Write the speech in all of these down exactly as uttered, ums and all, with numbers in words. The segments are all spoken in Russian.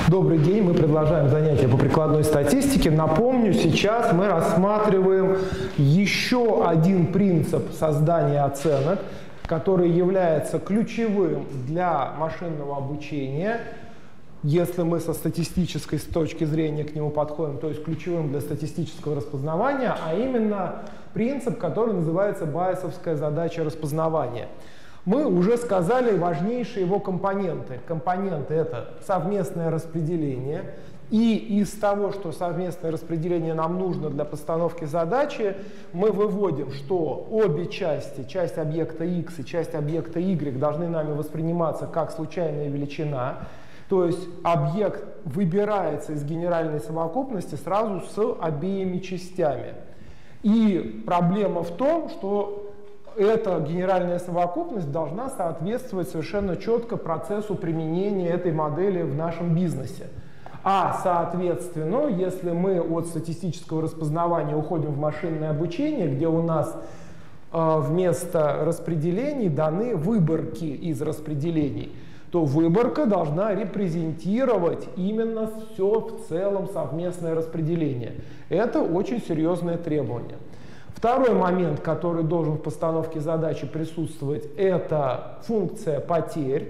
Добрый день, мы продолжаем занятия по прикладной статистике. Напомню, сейчас мы рассматриваем еще один принцип создания оценок, который является ключевым для машинного обучения, если мы со статистической точки зрения к нему подходим, то есть ключевым для статистического распознавания, а именно принцип, который называется байесовская задача распознавания. Мы уже сказали важнейшие его компоненты. Компоненты — это совместное распределение. И из того, что совместное распределение нам нужно для постановки задачи, мы выводим, что обе части, часть объекта x и часть объекта y, должны нами восприниматься как случайная величина. То есть объект выбирается из генеральной совокупности сразу с обеими частями. И проблема в том, что эта генеральная совокупность должна соответствовать совершенно четко процессу применения этой модели в нашем бизнесе. А, соответственно, если мы от статистического распознавания уходим в машинное обучение, где у нас э, вместо распределений даны выборки из распределений, то выборка должна репрезентировать именно все в целом совместное распределение. Это очень серьезное требование. Второй момент, который должен в постановке задачи присутствовать, это функция потерь.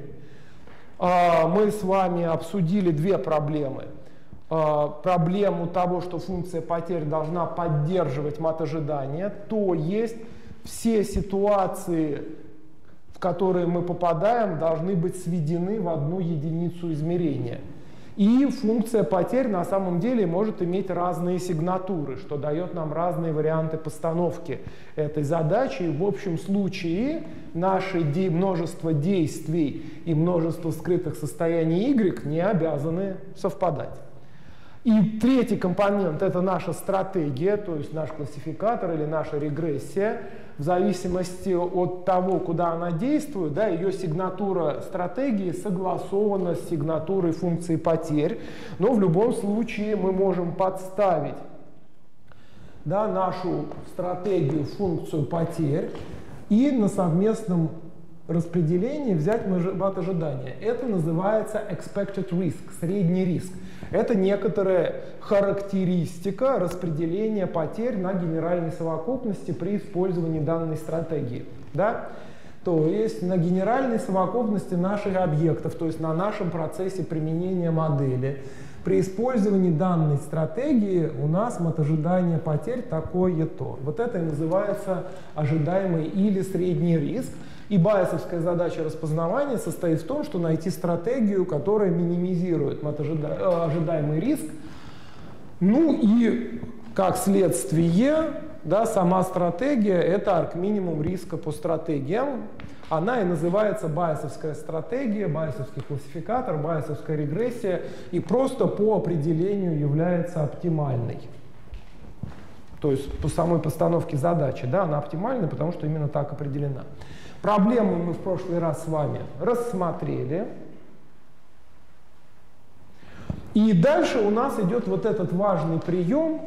Мы с вами обсудили две проблемы. Проблему того, что функция потерь должна поддерживать мат-ожидания, то есть все ситуации, в которые мы попадаем, должны быть сведены в одну единицу измерения. И функция потерь на самом деле может иметь разные сигнатуры, что дает нам разные варианты постановки этой задачи. И в общем случае наши де- множество действий и множество скрытых состояний y не обязаны совпадать. И третий компонент — это наша стратегия, то есть наш классификатор или наша регрессия. В зависимости от того, куда она действует, да, ее сигнатура стратегии согласована с сигнатурой функции потерь. Но в любом случае мы можем подставить, да, нашу стратегию в функцию потерь и на совместном распределении взять мат-ожидания. Это называется expected risk, средний риск. Это некоторая характеристика распределения потерь на генеральной совокупности при использовании данной стратегии. Да? То есть на генеральной совокупности наших объектов, то есть на нашем процессе применения модели, при использовании данной стратегии у нас мат-ожидание потерь такое-то. Вот это и называется ожидаемый или средний риск. И байесовская задача распознавания состоит в том, что найти стратегию, которая минимизирует ожидаемый риск. Ну и как следствие, да, сама стратегия — это арк-минимум риска по стратегиям. Она и называется байесовская стратегия, байесовский классификатор, байесовская регрессия, и просто по определению является оптимальной. То есть по самой постановке задачи, да, она оптимальна, потому что именно так определена. Проблему мы в прошлый раз с вами рассмотрели. И дальше у нас идет вот этот важный прием,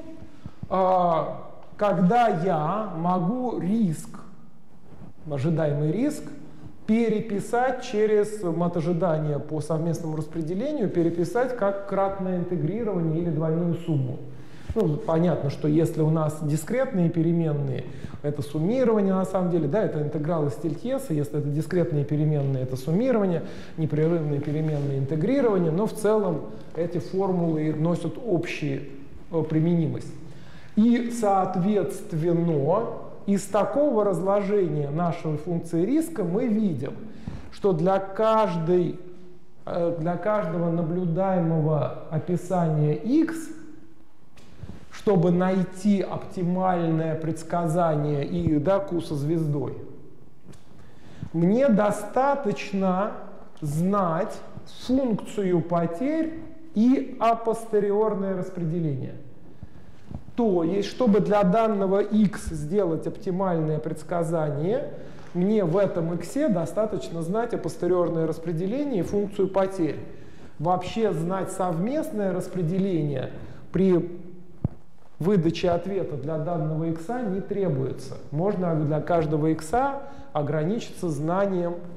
когда я могу риск, ожидаемый риск, переписать через мат-ожидание по совместному распределению, переписать как кратное интегрирование или двойную сумму. Ну, понятно, что если у нас дискретные переменные, это суммирование на самом деле, да, это интеграл из Тильтьеса, если это дискретные переменные, это суммирование, непрерывные переменные — интегрирование, но в целом эти формулы носят общую применимость. И, соответственно, из такого разложения нашей функции риска мы видим, что для каждой, для каждого наблюдаемого описания x, чтобы найти оптимальное предсказание и, да, q со звездой, мне достаточно знать функцию потерь и апостериорное распределение. То есть, чтобы для данного x сделать оптимальное предсказание, мне в этом x достаточно знать апостериорное распределение и функцию потерь. Вообще знать совместное распределение при выдаче ответа для данного x не требуется. Можно для каждого x ограничиться знанием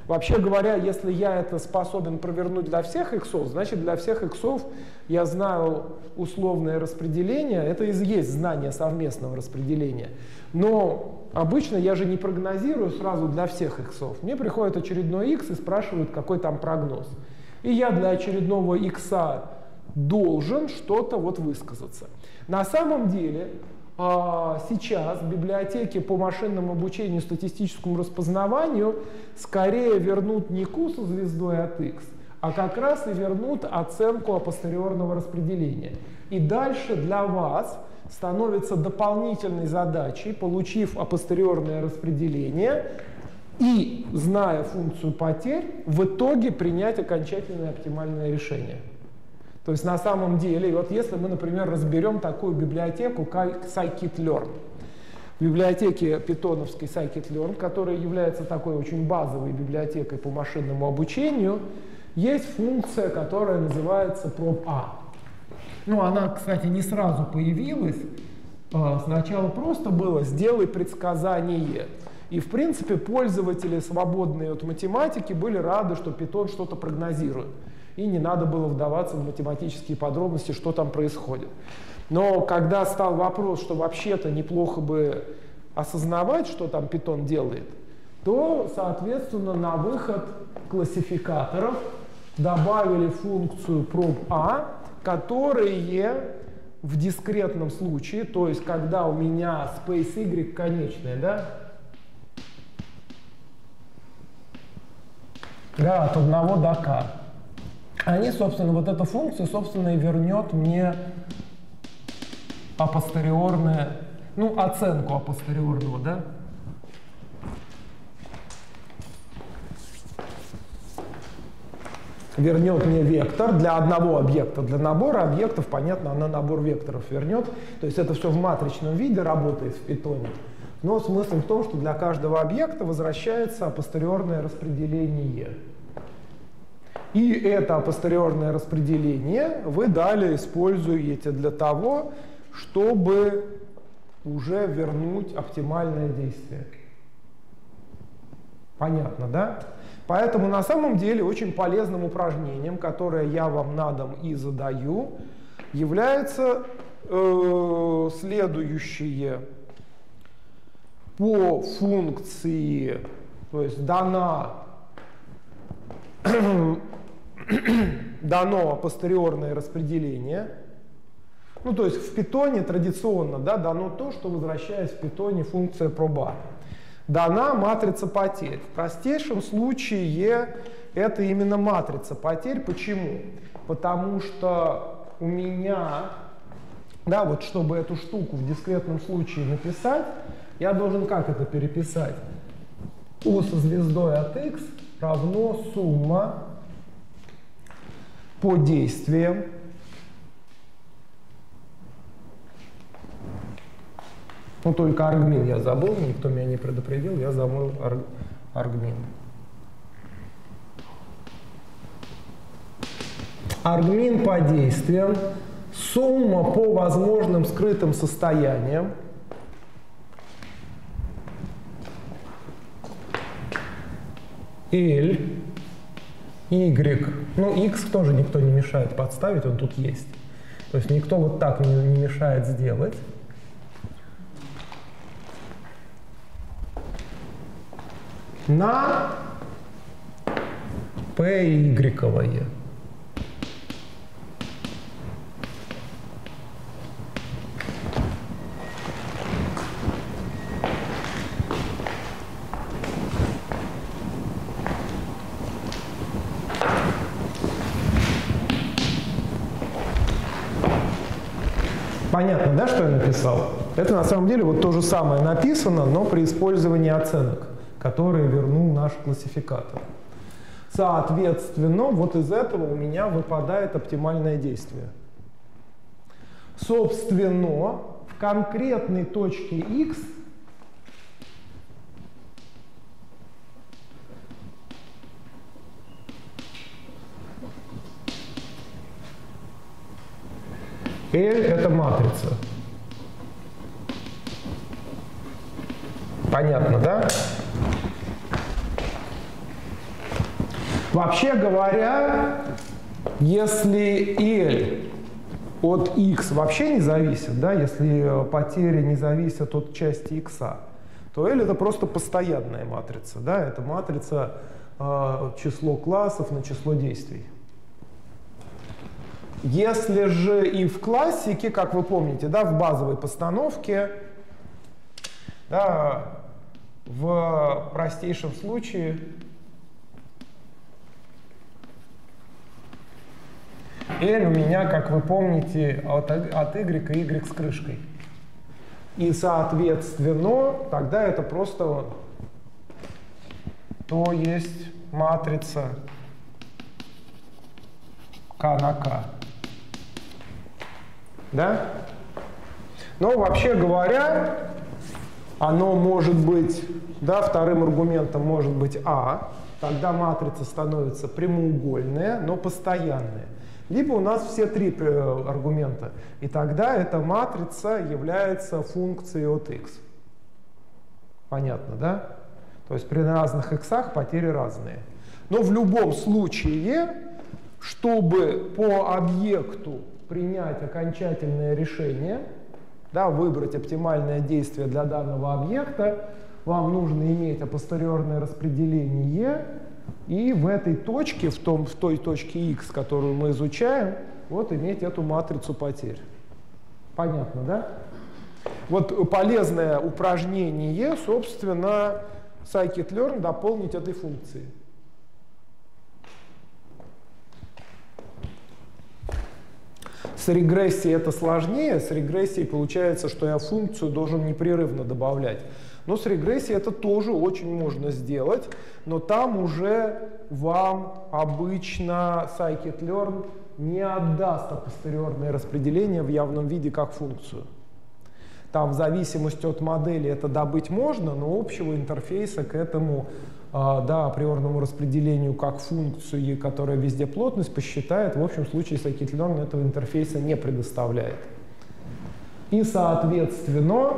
Вообще говоря, если я это способен провернуть для всех иксов, значит для всех иксов я знаю условное распределение, это и есть знание совместного распределения. Но обычно я же не прогнозирую сразу для всех иксов. Мне приходит очередной икс и спрашивают, какой там прогноз. И я для очередного икса должен что-то вот высказаться. На самом деле сейчас библиотеки по машинному обучению и статистическому распознаванию скорее вернут не q со звездой от x, а как раз и вернут оценку апостериорного распределения. И дальше для вас становится дополнительной задачей, получив апостериорное распределение и, зная функцию потерь, в итоге принять окончательное оптимальное решение. То есть на самом деле, вот если мы, например, разберем такую библиотеку, как scikit-learn. В библиотеке питоновской scikit-learn, которая является такой очень базовой библиотекой по машинному обучению, есть функция, которая называется prob-a. Ну, она, кстати, не сразу появилась. Сначала просто было «сделай предсказание». И, в принципе, пользователи, свободные от математики, были рады, что Python что-то прогнозирует. И не надо было вдаваться в математические подробности, что там происходит. Но когда стал вопрос, что вообще-то неплохо бы осознавать, что там Python делает, то, соответственно, на выход классификаторов добавили функцию prob-a, которые в дискретном случае, то есть когда у меня space y конечная, да, да, от одного до k, они, собственно, вот эта функция, собственно, и вернет мне апостериорное, ну, оценку апостериорного, да? Вернет мне вектор для одного объекта. Для набора объектов, понятно, она набор векторов вернет. То есть это все в матричном виде работает в Python. Но смысл в том, что для каждого объекта возвращается апостериорное распределение. И это апостериорное распределение вы далее используете для того, чтобы уже вернуть оптимальное действие. Понятно, да? Поэтому на самом деле очень полезным упражнением, которое я вам на дом и задаю, является э, следующее. По функции, то есть дана дано апостериорное распределение. Ну, то есть в Python традиционно, да, дано то, что возвращает в Python функция prob-a. Дана матрица потерь. В простейшем случае это именно матрица потерь. Почему? Потому что у меня, да, вот чтобы эту штуку в дискретном случае написать, я должен как это переписать? U со звездой от x равно сумма по действиям ну только argmin я забыл, никто меня не предупредил, я забыл argmin. Argmin по действиям, сумма по возможным скрытым состояниям. L, Y, ну X тоже никто не мешает подставить, он тут есть. То есть никто вот так не, не мешает сделать. На P, Y-овое. Понятно, да, что я написал? Это на самом деле вот то же самое написано, но при использовании оценок, которые вернул наш классификатор. Соответственно, вот из этого у меня выпадает оптимальное действие. Собственно, в конкретной точке x L — это матрица. Понятно, да? Вообще говоря, если L от x вообще не зависит, да, если потери не зависят от части x, то L это просто постоянная матрица. Да, это матрица э, число классов на число действий. Если же и в классике, как вы помните, да, в базовой постановке, да, в простейшем случае L у меня, как вы помните, от, от y и y с крышкой. И, соответственно, тогда это просто то есть матрица k на k. Да? Но вообще говоря, оно может быть, да, вторым аргументом может быть А, тогда матрица становится прямоугольная, но постоянная. Либо у нас все три аргумента, и тогда эта матрица является функцией от x. Понятно, да? То есть при разных x потери разные. Но в любом случае, чтобы по объекту принять окончательное решение, да, выбрать оптимальное действие для данного объекта, вам нужно иметь апостериорное распределение, и в этой точке, в, том, в той точке x, которую мы изучаем, вот иметь эту матрицу потерь. Понятно, да? Вот полезное упражнение, собственно, scikit-learn дополнить этой функцией. С регрессией это сложнее. С регрессией получается, что я функцию должен непрерывно добавлять. Но с регрессией это тоже очень можно сделать, но там уже вам обычно scikit-learn не отдаст апостериорное распределение в явном виде как функцию. Там в зависимости от модели это добыть можно, но общего интерфейса к этому, да, априорному распределению как функции, которая везде плотность посчитает, в общем случае scikit-learn этого интерфейса не предоставляет. И, соответственно,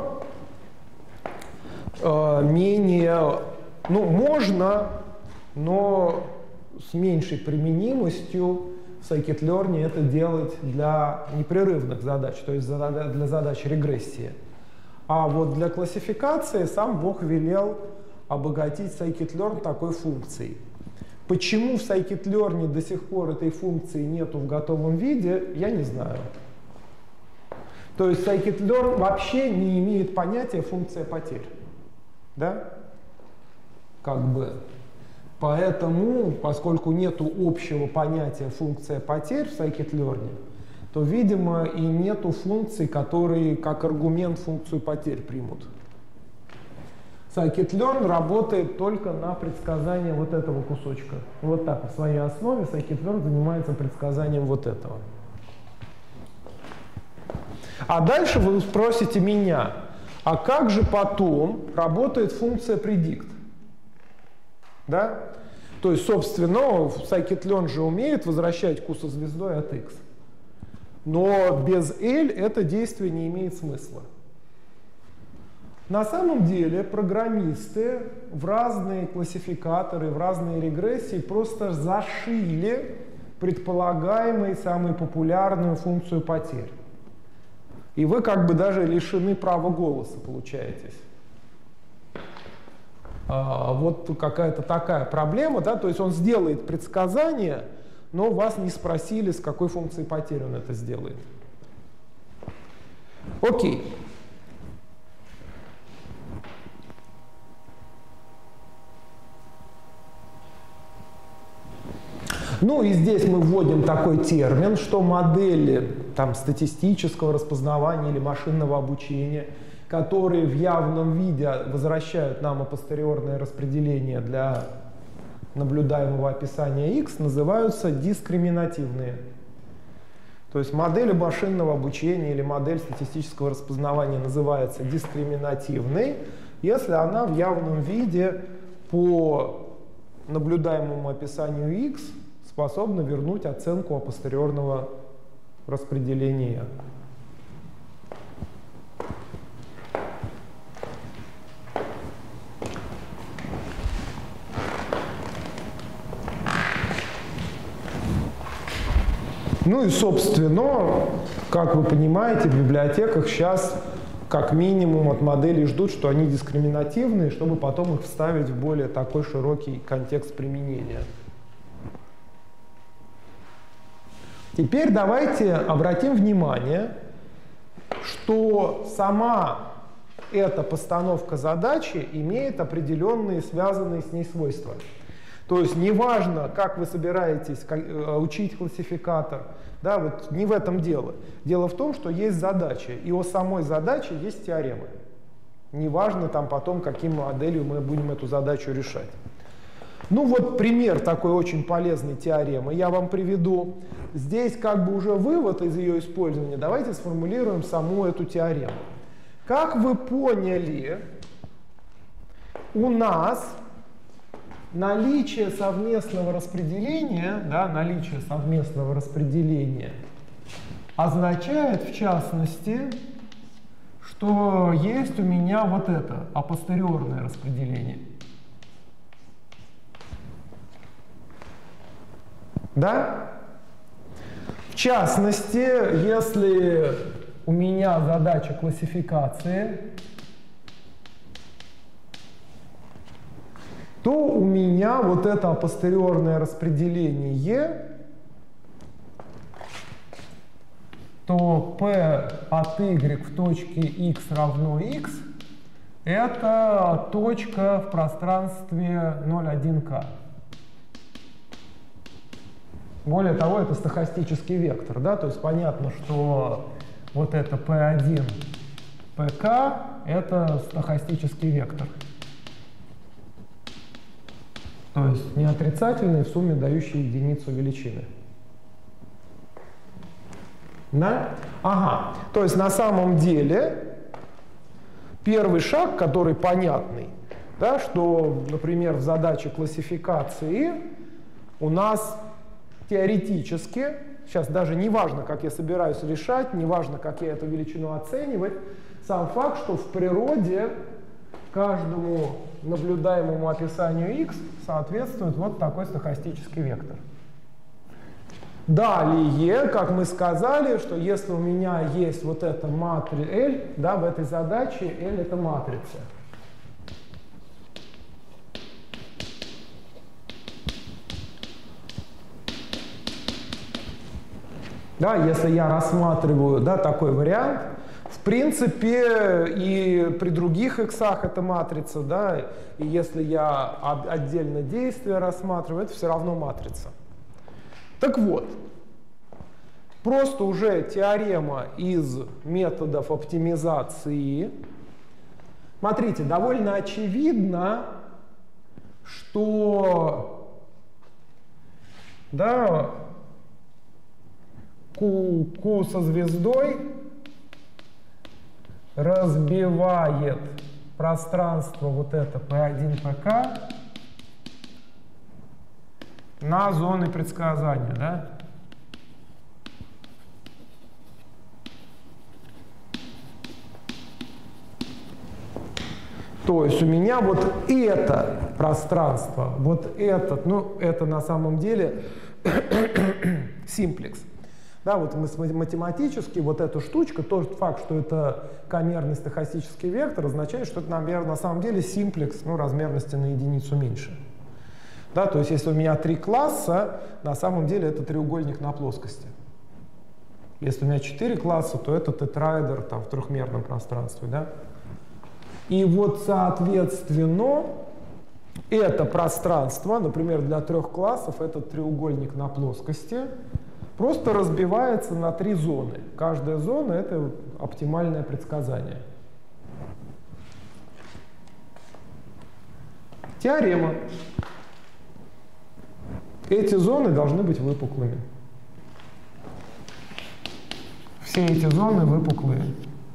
менее, ну, можно, но с меньшей применимостью в scikit-learn это делать для непрерывных задач, то есть для задач регрессии. А вот для классификации сам Бог велел обогатить scikit-learn такой функцией. Почему в scikit-learn до сих пор этой функции нету в готовом виде, я не знаю. То есть scikit-learn вообще не имеет понятия функция потерь. Да? Как бы. Поэтому, поскольку нету общего понятия функция потерь в scikit-learn, то, видимо, и нету функций, которые как аргумент функцию потерь примут. Scikit-learn работает только на предсказание вот этого кусочка. Вот так, в своей основе scikit-learn занимается предсказанием вот этого. А дальше вы спросите меня, а как же потом работает функция predict? Да? То есть, собственно, scikit-learn же умеет возвращать q со звездой от x. Но без L это действие не имеет смысла. На самом деле программисты в разные классификаторы, в разные регрессии просто зашили предполагаемую самую популярную функцию потерь. И вы как бы даже лишены права голоса получаетесь. А, вот какая-то такая проблема, да, то есть он сделает предсказание, но вас не спросили, с какой функцией потери он это сделает. Окей. Ну и здесь мы вводим такой термин, что модели там, статистического распознавания или машинного обучения, которые в явном виде возвращают нам апостериорное распределение для наблюдаемого описания x, называются дискриминативные. То есть модель машинного обучения или модель статистического распознавания называется дискриминативной, если она в явном виде по наблюдаемому описанию x способна вернуть оценку апостериорного распределения. Ну и, собственно, как вы понимаете, в библиотеках сейчас как минимум от моделей ждут, что они дискриминативные, чтобы потом их вставить в более такой широкий контекст применения. Теперь давайте обратим внимание, что сама эта постановка задачи имеет определенные связанные с ней свойства. То есть неважно, как вы собираетесь учить классификатор, да, вот не в этом дело. Дело в том, что есть задача, и у самой задачи есть теоремы. Неважно там потом, каким моделью мы будем эту задачу решать. Ну вот пример такой очень полезной теоремы я вам приведу. Здесь как бы уже вывод из ее использования. Давайте сформулируем саму эту теорему. Как вы поняли, у нас наличие совместного распределения, да, наличие совместного распределения означает, в частности, что есть у меня вот это апостериорное распределение. Да? В частности, если у меня задача классификации, то у меня вот это апостериорное распределение, то P от y в точке x равно x, это точка в пространстве ноль один ка. Более того, это стохастический вектор, да, то есть понятно, что вот это P один, pk — это стохастический вектор. То есть не отрицательный в сумме дающий единицу величины. Да? Ага. То есть на самом деле первый шаг, который понятный, да, что, например, в задаче классификации у нас теоретически, сейчас даже не важно, как я собираюсь решать, не важно, как я эту величину оценивать, сам факт, что в природе каждому наблюдаемому описанию x соответствует вот такой стохастический вектор. Далее, как мы сказали, что если у меня есть вот эта матрица L, да, в этой задаче L это матрица. Да, если я рассматриваю, да, такой вариант, в принципе, и при других иксах это матрица, да, и если я отдельно действие рассматриваю, это все равно матрица. Так вот, просто уже теорема из методов оптимизации. Смотрите, довольно очевидно, что, да, Q, Q со звездой разбивает пространство вот это P один, pk на зоны предсказания, да? То есть у меня вот это пространство, вот этот, ну это на самом деле симплекс. Да, вот математически вот эта штучка, тот факт, что это камерный стохастический вектор, означает, что это, наверное, на самом деле симплекс, ну, размерности на единицу меньше. Да, то есть если у меня три класса, на самом деле это треугольник на плоскости. Если у меня четыре класса, то это тетраэдр там, в трехмерном пространстве. Да? И вот, соответственно, это пространство, например, для трех классов, этот треугольник на плоскости, просто разбивается на три зоны. Каждая зона — это оптимальное предсказание. Теорема. Эти зоны должны быть выпуклыми. Все эти зоны выпуклые.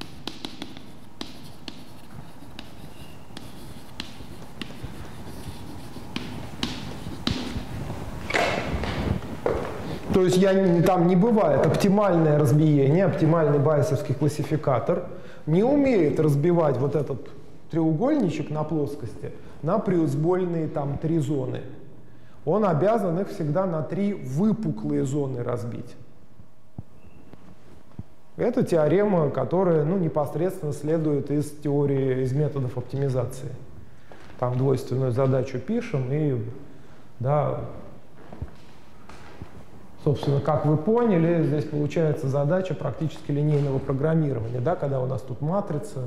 То есть я, там не бывает оптимальное разбиение, оптимальный байесовский классификатор не умеет разбивать вот этот треугольничек на плоскости на преизбольные там три зоны. Он обязан их всегда на три выпуклые зоны разбить. Это теорема, которая ну, непосредственно следует из теории, из методов оптимизации. Там двойственную задачу пишем и, да, собственно, как вы поняли, здесь получается задача практически линейного программирования, да, когда у нас тут матрица.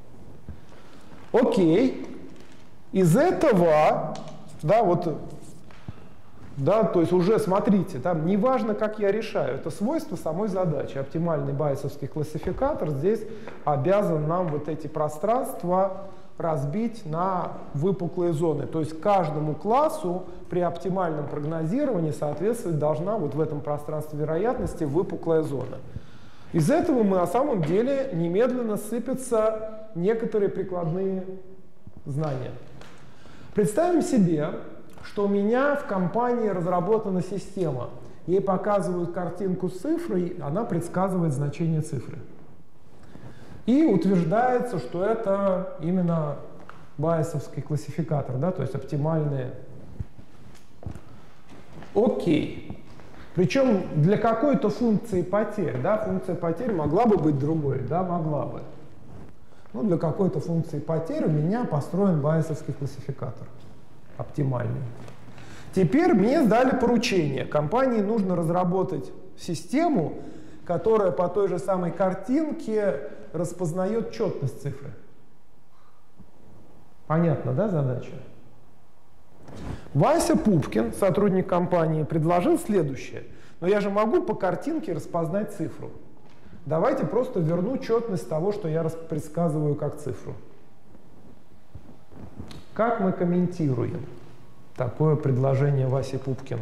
Окей. Из этого, да, вот, да, то есть уже смотрите, там не важно, как я решаю, это свойство самой задачи. Оптимальный байесовский классификатор здесь обязан нам вот эти пространства разбить на выпуклые зоны. То есть каждому классу при оптимальном прогнозировании соответствовать должна вот в этом пространстве вероятности выпуклая зона. Из этого мы на самом деле немедленно сыпятся некоторые прикладные знания. Представим себе, что у меня в компании разработана система. Ей показывают картинку с цифрой, она предсказывает значение цифры. И утверждается, что это именно байесовский классификатор, да, то есть оптимальные. Окей. Причем для какой-то функции потерь, да, функция потерь могла бы быть другой, да, могла бы. Ну, для какой-то функции потерь у меня построен байесовский классификатор, оптимальный. Теперь мне сдали поручение. Компании нужно разработать систему, которая по той же самой картинке распознает четность цифры. Понятно, да, задача? Вася Пупкин, сотрудник компании, предложил следующее. Но я же могу по картинке распознать цифру. Давайте просто верну четность того, что я предсказываю как цифру. Как мы комментируем такое предложение Васи Пупкина?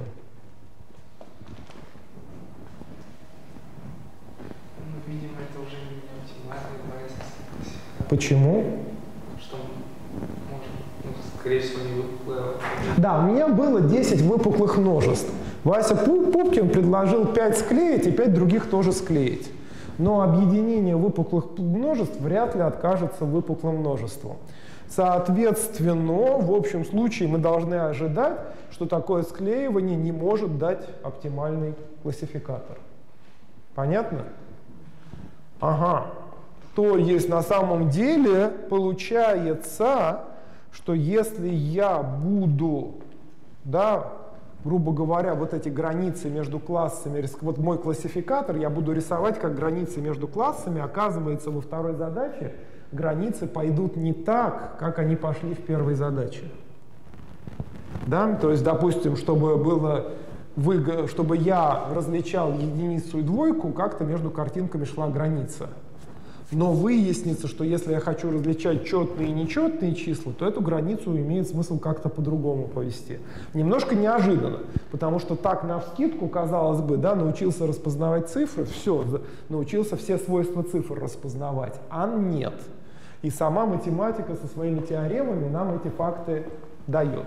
Ну, видимо, это уже не оптимальный байесовский классификатор. Почему? Что может, ну, скорее всего, не выпуклое. Да, у меня было десять выпуклых множеств. Вася Пупкин предложил пять склеить и пять других тоже склеить. Но объединение выпуклых множеств вряд ли откажется выпуклым множеством. Соответственно, в общем случае мы должны ожидать, что такое склеивание не может дать оптимальный классификатор. Понятно? Ага. То есть на самом деле получается, что если я буду, да, грубо говоря, вот эти границы между классами, вот мой классификатор, я буду рисовать как границы между классами, оказывается, во второй задаче границы пойдут не так, как они пошли в первой задаче. Да? То есть, допустим, чтобы, было, чтобы я различал единицу и двойку, как-то между картинками шла граница. Но выяснится, что если я хочу различать четные и нечетные числа, то эту границу имеет смысл как-то по-другому повести. Немножко неожиданно, потому что так навскидку, казалось бы, да, научился распознавать цифры, все, научился все свойства цифр распознавать, а нет. И сама математика со своими теоремами нам эти факты дает.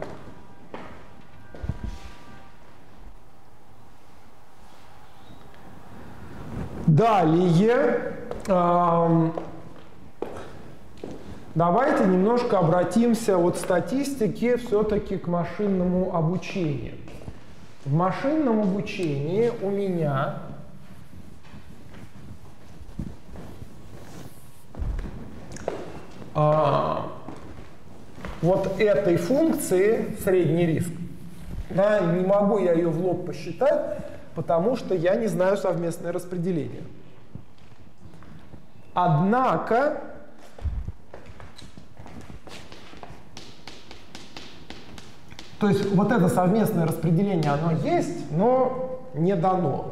Далее, эм, давайте немножко обратимся от статистики все-таки к машинному обучению. В машинном обучении у меня э, вот этой функции средний риск, да, не могу я ее в лоб посчитать, потому что я не знаю совместное распределение. Однако, то есть вот это совместное распределение, оно есть, но не дано.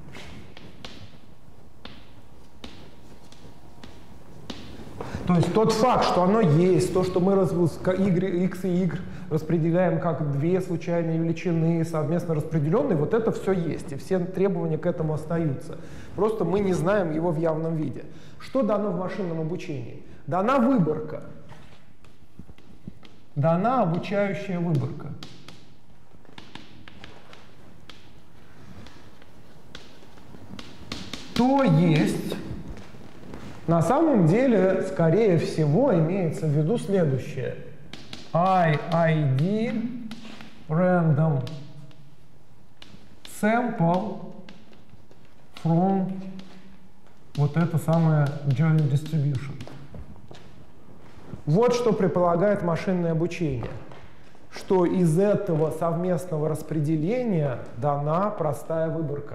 То есть тот факт, что оно есть, то, что мы y, x и y распределяем как две случайные величины, совместно распределенные, вот это все есть, и все требования к этому остаются. Просто мы не знаем его в явном виде. Что дано в машинном обучении? Дана выборка. Дана обучающая выборка. То есть, на самом деле, скорее всего, имеется в виду следующее. I I D random sample from вот это самое joint distribution. Вот что предполагает машинное обучение, что из этого совместного распределения дана простая выборка.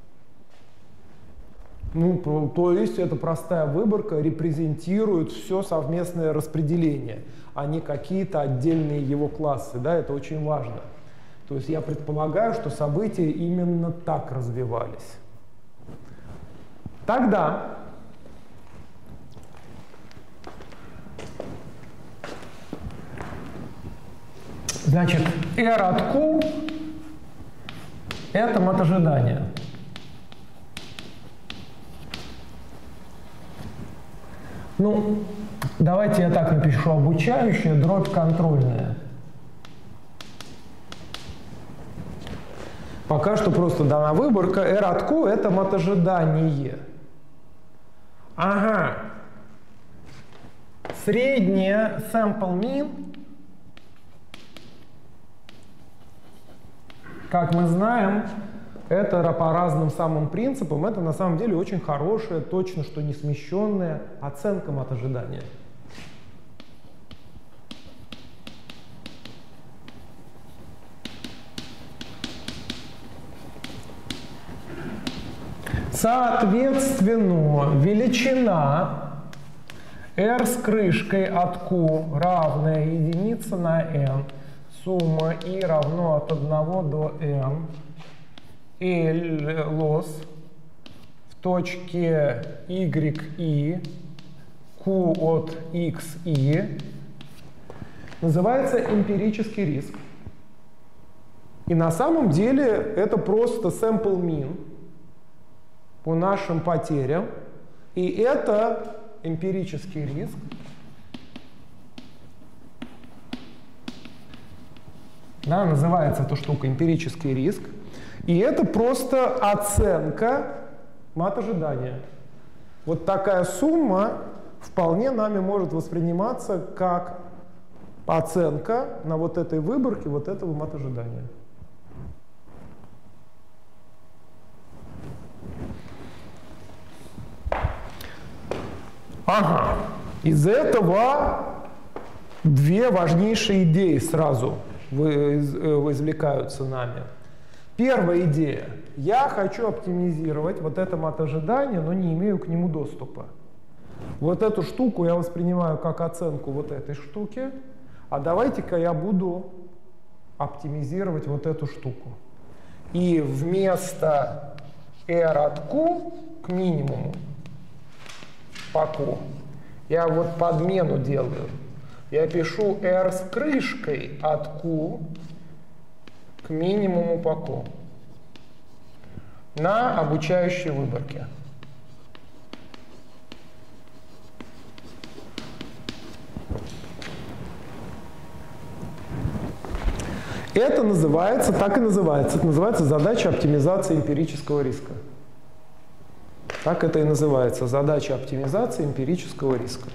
Ну, то, то есть эта простая выборка репрезентирует все совместное распределение, а не какие-то отдельные его классы. Да, это очень важно. То есть я предполагаю, что события именно так развивались. Тогда значит, R от Q — это мат ожидания. Ну, давайте я так напишу: обучающая дробь контрольная. Пока что просто дана выборка. R от Q — это мат ожидание. Ага. Средняя sample mean, как мы знаем, это по разным самым принципам, это на самом деле очень хорошая, точно что не смещенная оценка мат ожидания. Соответственно, величина R с крышкой от Q равная единица на n, сумма I равно от одного до n, L loss в точке yi, Q от xi, называется эмпирический риск. И на самом деле это просто sample mean по нашим потерям, и это эмпирический риск. Да, называется эта штука эмпирический риск. И это просто оценка мат ожидания. Вот такая сумма вполне нами может восприниматься как оценка на вот этой выборке вот этого мат ожидания. Ага. Из этого две важнейшие идеи сразу извлекаются нами. Первая идея. Я хочу оптимизировать вот это мат ожидание, но не имею к нему доступа. Вот эту штуку я воспринимаю как оценку вот этой штуки, а давайте-ка я буду оптимизировать вот эту штуку. И вместо R от Q к минимуму по Q я вот подмену делаю. Я пишу R с крышкой от Q к минимуму по Q на обучающей выборке. Это называется, так и называется, это называется задача оптимизации эмпирического риска. Так это и называется, задача оптимизации эмпирического риска.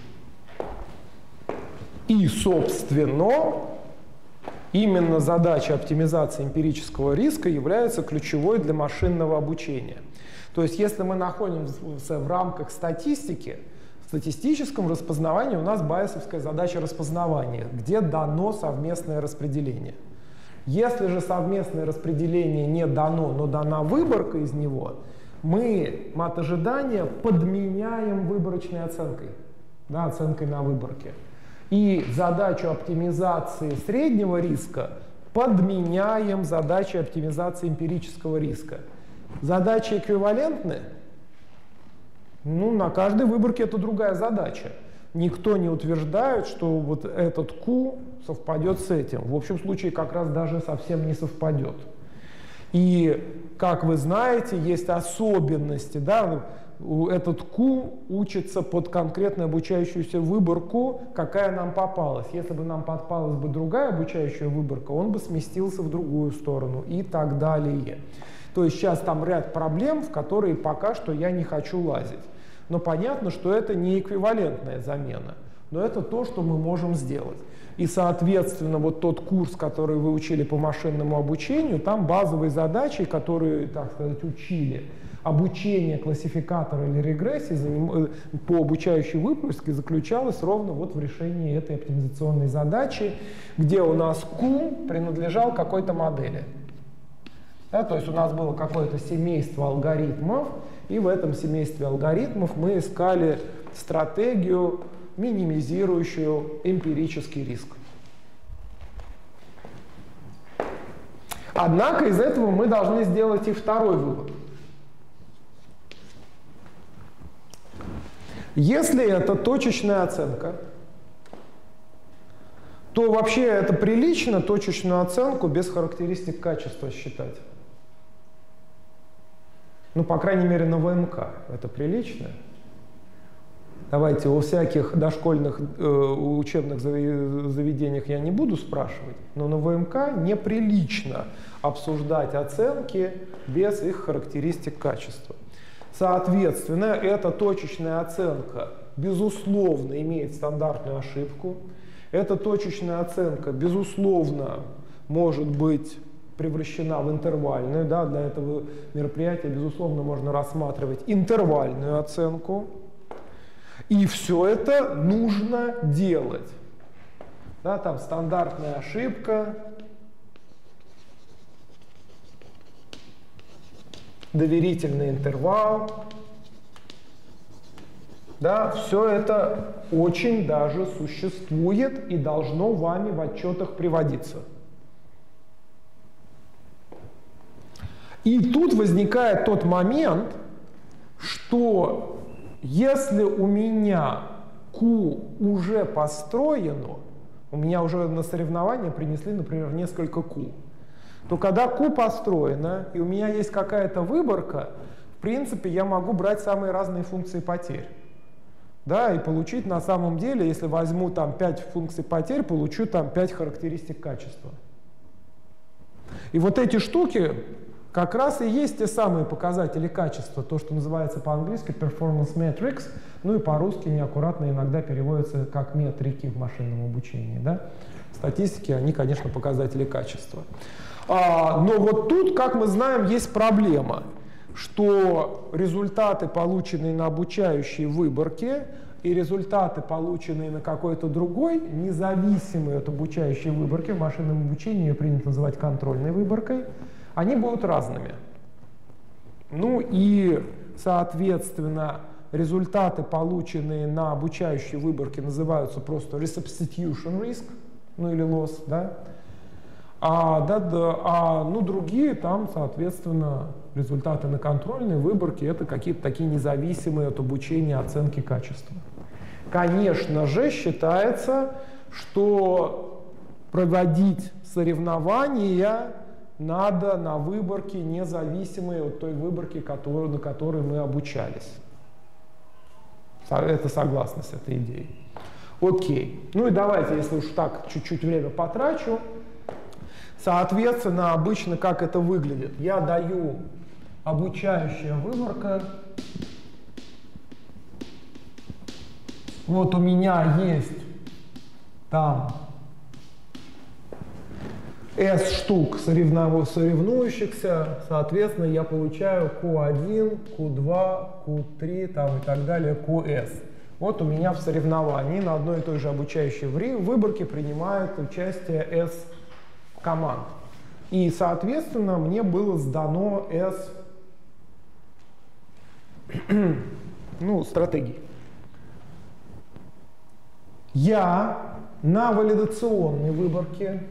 И, собственно, именно задача оптимизации эмпирического риска является ключевой для машинного обучения. То есть, если мы находимся в рамках статистики, в статистическом распознавании у нас байесовская задача распознавания, где дано совместное распределение. Если же совместное распределение не дано, но дана выборка из него, мы мат ожидания подменяем выборочной оценкой, да, оценкой на выборке. И задачу оптимизации среднего риска подменяем задачей оптимизации эмпирического риска. Задачи эквивалентны? Ну, на каждой выборке это другая задача. Никто не утверждает, что вот этот Q совпадет с этим. В общем случае как раз даже совсем не совпадет. И, как вы знаете, есть особенности. Да? Этот Q учится под конкретно обучающуюся выборку, какая нам попалась. Если бы нам попалась бы другая обучающая выборка, он бы сместился в другую сторону и так далее. То есть сейчас там ряд проблем, в которые пока что я не хочу лазить. Но понятно, что это не эквивалентная замена. Но это то, что мы можем сделать. И, соответственно, вот тот курс, который вы учили по машинному обучению, там базовые задачи, которые, так сказать, учили, обучение классификатора или регрессии по обучающей выпуске заключалось ровно вот в решении этой оптимизационной задачи, где у нас Q принадлежал какой-то модели. Да, то есть у нас было какое-то семейство алгоритмов, и в этом семействе алгоритмов мы искали стратегию, минимизирующую эмпирический риск. Однако из этого мы должны сделать и второй вывод. Если это точечная оценка, то вообще это прилично точечную оценку без характеристик качества считать. Ну, по крайней мере, на ВМК это прилично. Давайте, о всяких дошкольных э, учебных заведениях я не буду спрашивать, но на ВМК неприлично обсуждать оценки без их характеристик качества. Соответственно, эта точечная оценка, безусловно, имеет стандартную ошибку. Эта точечная оценка, безусловно, может быть превращена в интервальную. Да, для этого мероприятия, безусловно, можно рассматривать интервальную оценку. И все это нужно делать. Да, там стандартная ошибка, доверительный интервал. Да, все это очень даже существует и должно вами в отчетах приводиться. И тут возникает тот момент, что если у меня Q уже построено, у меня уже на соревнования принесли, например, несколько Q, то когда Q построено, и у меня есть какая-то выборка, в принципе, я могу брать самые разные функции потерь. Да, и получить на самом деле, если возьму там пять функций потерь, получу там пять характеристик качества. И вот эти штуки как раз и есть те самые показатели качества, то, что называется по-английски performance metrics, ну и по-русски неаккуратно иногда переводится как метрики в машинном обучении. Да? Статистики, они, конечно, показатели качества. А, но вот тут, как мы знаем, есть проблема, что результаты, полученные на обучающей выборке, и результаты, полученные на какой-то другой, независимые от обучающей выборки, в машинном обучении ее принято называть контрольной выборкой, они будут разными. Ну и, соответственно, результаты, полученные на обучающей выборке, называются просто resubstitution risk, ну или loss, да? А, да, да, а ну, другие там, соответственно, результаты на контрольной выборке — это какие-то такие независимые от обучения оценки качества. Конечно же, считается, что проводить соревнования надо на выборке, независимые от той выборки, которую, на которой мы обучались. Это согласно с этой идеей. Окей. Ну и давайте, если уж так чуть-чуть время потрачу. Соответственно, обычно как это выглядит? Я даю обучающая выборка. Вот у меня есть там S штук соревнующихся, соответственно, я получаю Q один, Q два, Q три там, и так далее, Q S. Вот у меня в соревновании на одной и той же обучающей выборке принимают участие S команд. И, соответственно, мне было сдано S ну, стратегий. Я на валидационной выборке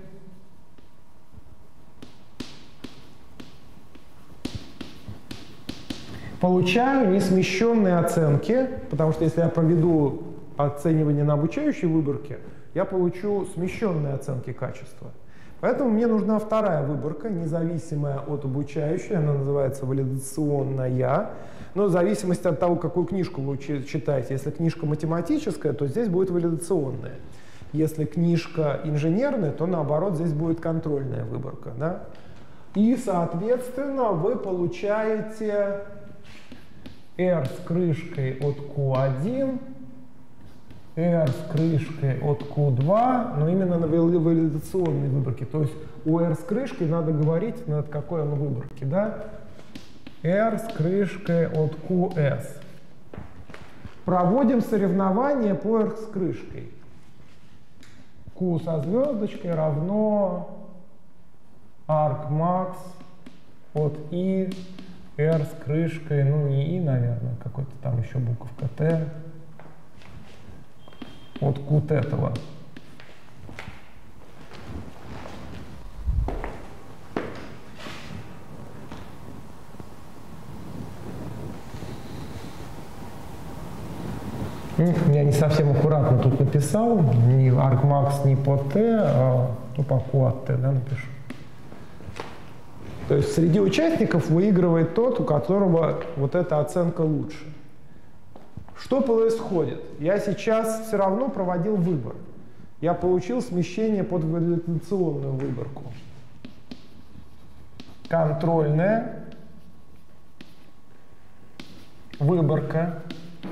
получаю несмещенные оценки, потому что если я проведу оценивание на обучающей выборке, я получу смещенные оценки качества. Поэтому мне нужна вторая выборка, независимая от обучающей, она называется валидационная, но в зависимости от того, какую книжку вы читаете. Если книжка математическая, то здесь будет валидационная. Если книжка инженерная, то наоборот, здесь будет контрольная выборка. Да? И, соответственно, вы получаете R с крышкой от Q один, R с крышкой от Q два, но именно на валидационной выборке. То есть у R с крышкой надо говорить, над какой он выборке. Да? R с крышкой от кью эс. Проводим соревнование по R с крышкой. Q со звездочкой равно argmax от I, R с крышкой, ну не I, наверное, какой-то там еще буковка T, от Q этого. Я не совсем аккуратно тут написал, ни argmax, ни по T, а ну, по Q от T, да, напишу. То есть среди участников выигрывает тот, у которого вот эта оценка лучше. Что происходит? Я сейчас все равно проводил выбор. Я получил смещение под валидационную выборку. Контрольная выборка.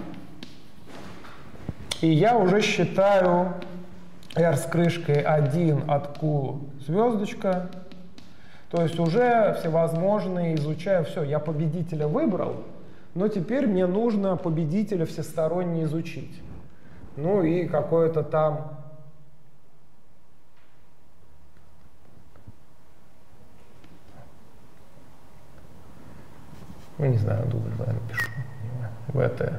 И я уже считаю R с крышкой один от Q звездочка. То есть уже всевозможные изучаю. Все, я победителя выбрал, но теперь мне нужно победителя всесторонне изучить. Ну и какое-то там... Ну, не знаю, дубль В напишу. вэ тэ.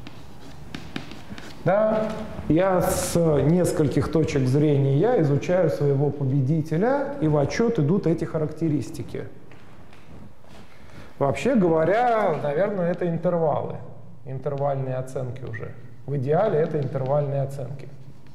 Да, я с нескольких точек зрения я изучаю своего победителя, и в отчет идут эти характеристики. Вообще говоря, наверное, это интервалы, интервальные оценки уже. В идеале это интервальные оценки.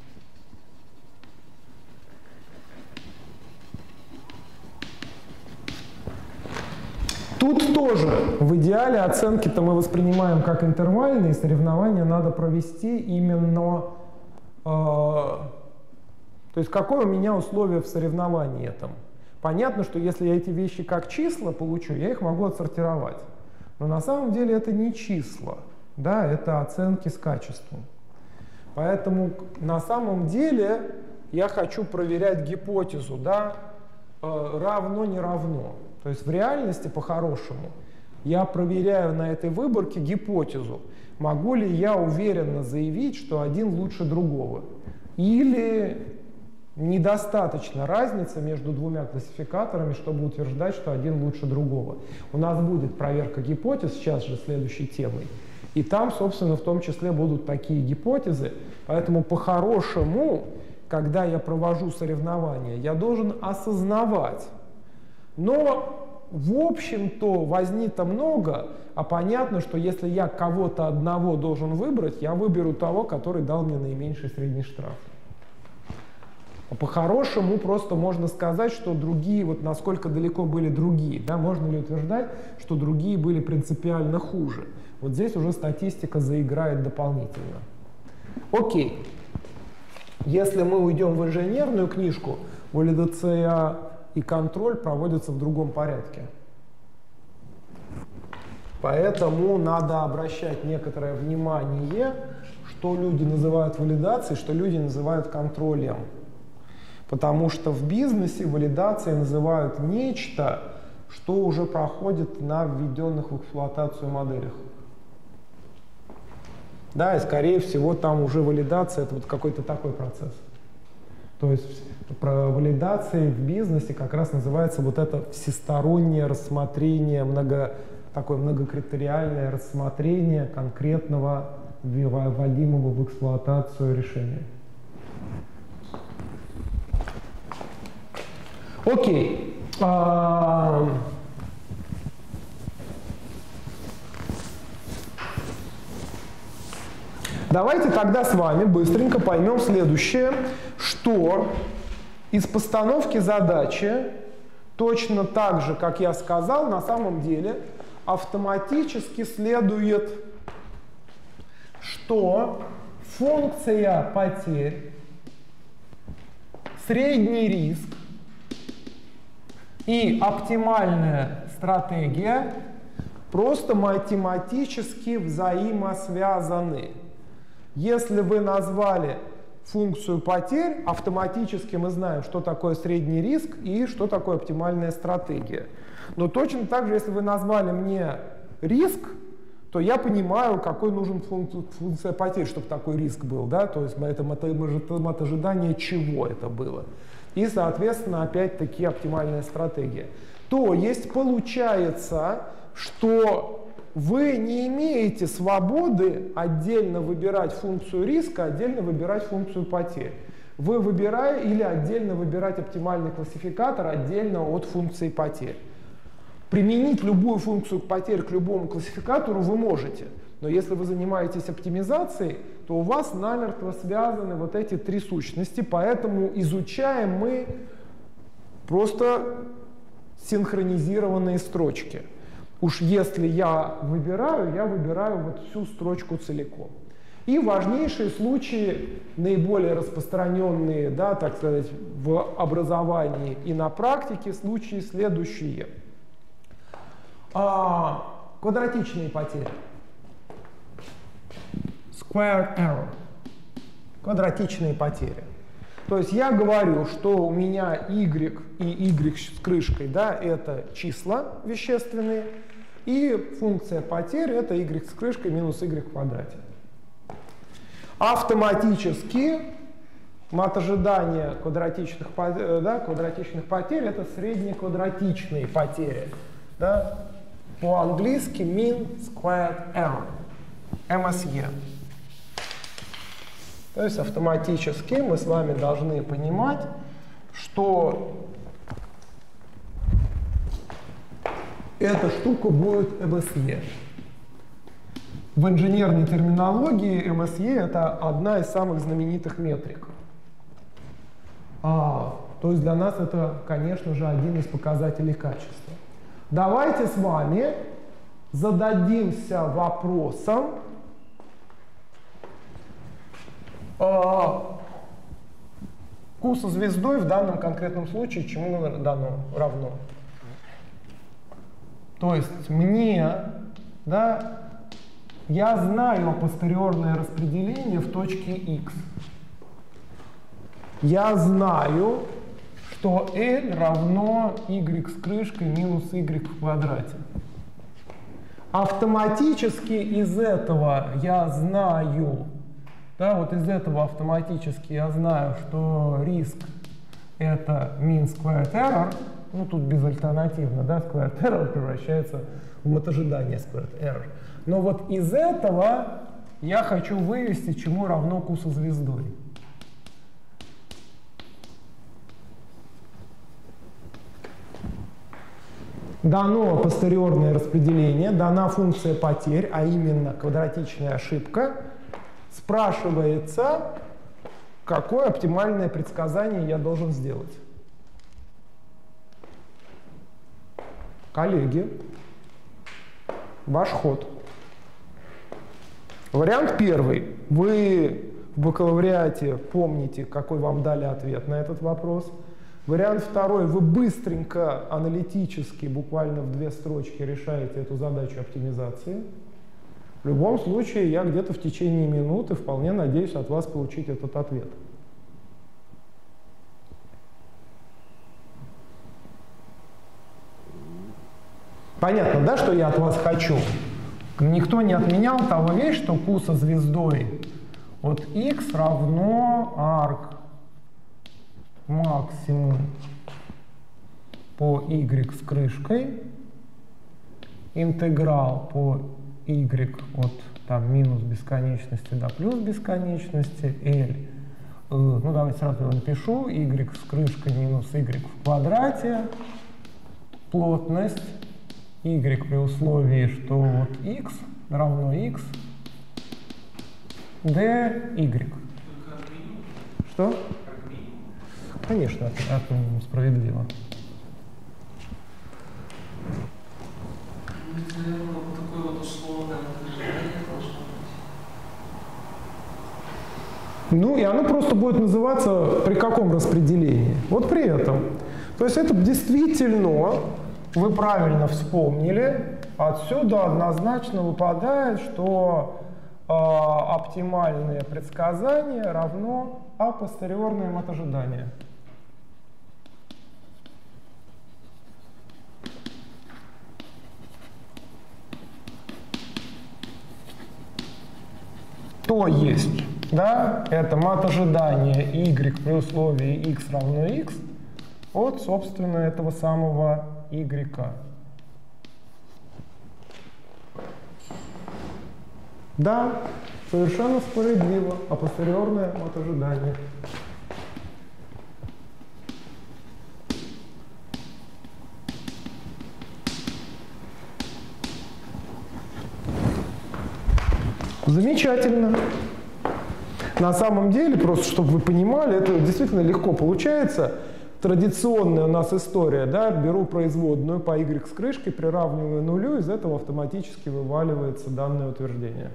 Тут тоже в идеале оценки-то мы воспринимаем как интервальные, соревнования надо провести именно... Э, то есть какое у меня условие в соревновании этом? Понятно, что если я эти вещи как числа получу, я их могу отсортировать. Но на самом деле это не числа, да, это оценки с качеством. Поэтому на самом деле я хочу проверять гипотезу, да, э, равно, не равно. То есть в реальности, по-хорошему, я проверяю на этой выборке гипотезу, могу ли я уверенно заявить, что один лучше другого. Или недостаточно разницы между двумя классификаторами, чтобы утверждать, что один лучше другого. У нас будет проверка гипотез, сейчас же следующей темой. И там, собственно, в том числе будут такие гипотезы. Поэтому по-хорошему, когда я провожу соревнования, я должен осознавать. Но, в общем-то, возни-то много, а понятно, что если я кого-то одного должен выбрать, я выберу того, который дал мне наименьший средний штраф. А по-хорошему просто можно сказать, что другие, вот насколько далеко были другие, да, можно ли утверждать, что другие были принципиально хуже. Вот здесь уже статистика заиграет дополнительно. Окей. Если мы уйдем в инженерную книжку, валидация и контроль проводятся в другом порядке. Поэтому надо обращать некоторое внимание, что люди называют валидацией, что люди называют контролем. Потому что в бизнесе валидацией называют нечто, что уже проходит на введенных в эксплуатацию моделях. Да, и скорее всего там уже валидация — это вот какой-то такой процесс. То есть про валидацией в бизнесе как раз называется вот это всестороннее рассмотрение, много, такое многокритериальное рассмотрение конкретного вводимого в эксплуатацию решения. Окей. А... Давайте тогда с вами быстренько поймем следующее, что из постановки задачи точно так же, как я сказал, на самом деле автоматически следует, что функция потерь, средний риск и оптимальная стратегия просто математически взаимосвязаны. Если вы назвали функцию потерь, автоматически мы знаем, что такое средний риск и что такое оптимальная стратегия. Но точно так же, если вы назвали мне риск, то я понимаю, какой нужен функция, функция потерь, чтобы такой риск был. Да? То есть это мат ожидание чего это было. И, соответственно, опять-таки оптимальная стратегия. То есть получается, что вы не имеете свободы отдельно выбирать функцию риска, отдельно выбирать функцию потерь. Вы выбираете или отдельно выбирать оптимальный классификатор отдельно от функции потерь. Применить любую функцию потерь к любому классификатору вы можете, но если вы занимаетесь оптимизацией, то у вас намертво связаны вот эти три сущности, поэтому изучаем мы просто синхронизированные строчки. Уж если я выбираю, я выбираю вот всю строчку целиком. И важнейшие случаи, наиболее распространенные, да, так сказать, в образовании и на практике, случаи следующие. А, квадратичные потери. Square error. Квадратичные потери. То есть я говорю, что у меня y и y с крышкой, да, это числа вещественные, и функция потерь это y с крышкой минус y в квадрате. Автоматически мат-ожидание квадратичных, да, квадратичных потерь это среднеквадратичные потери. Да? По-английски mean squared error, эм эс и. То есть автоматически мы с вами должны понимать, что эта штука будет эм эс и. В инженерной терминологии эм эс и это одна из самых знаменитых метрик. А, то есть для нас это, конечно же, один из показателей качества. Давайте с вами зададимся вопросом, а, q со звездой в данном конкретном случае чему дано равно. То есть мне, да, я знаю апостериорное распределение в точке x. Я знаю, что L равно y с крышкой минус y в квадрате. Автоматически из этого я знаю, да, вот из этого автоматически я знаю, что риск это mean squared error, ну тут безальтернативно, да, squared error превращается в мат-ожидание squared error. Но вот из этого я хочу вывести, чему равно q со звездой. Дано апостериорное распределение, дана функция потерь, а именно квадратичная ошибка. Спрашивается, какое оптимальное предсказание я должен сделать. Коллеги, ваш ход. Вариант первый. Вы в бакалавриате помните, какой вам дали ответ на этот вопрос. Вариант второй. Вы быстренько, аналитически, буквально в две строчки решаете эту задачу оптимизации. В любом случае, я где-то в течение минуты вполне надеюсь от вас получить этот ответ. Понятно, да, что я от вас хочу? Никто не отменял того вещь, что q со звездой от x равно arc максимум по y с крышкой, интеграл по y от там, минус бесконечности до плюс бесконечности, L, ну давайте сразу его напишу, y с крышкой минус y в квадрате, плотность y при условии, что вот x равно x, dy. Что? Конечно, это справедливо. Такое вот условное ожидание должно быть. Ну, и оно просто будет называться при каком распределении? Вот при этом. То есть это действительно, вы правильно вспомнили, отсюда однозначно выпадает, что э, оптимальное предсказание равно апостериорное мат-ожидание. то есть, да, это мат ожидания y при условии x равно x от, собственно, этого самого y. Да, совершенно справедливо, апостериорное мат ожидание. Замечательно. На самом деле, просто чтобы вы понимали, это действительно легко получается. Традиционная у нас история, да, беру производную по y с крышкой, приравниваю нулю, из этого автоматически вываливается данное утверждение.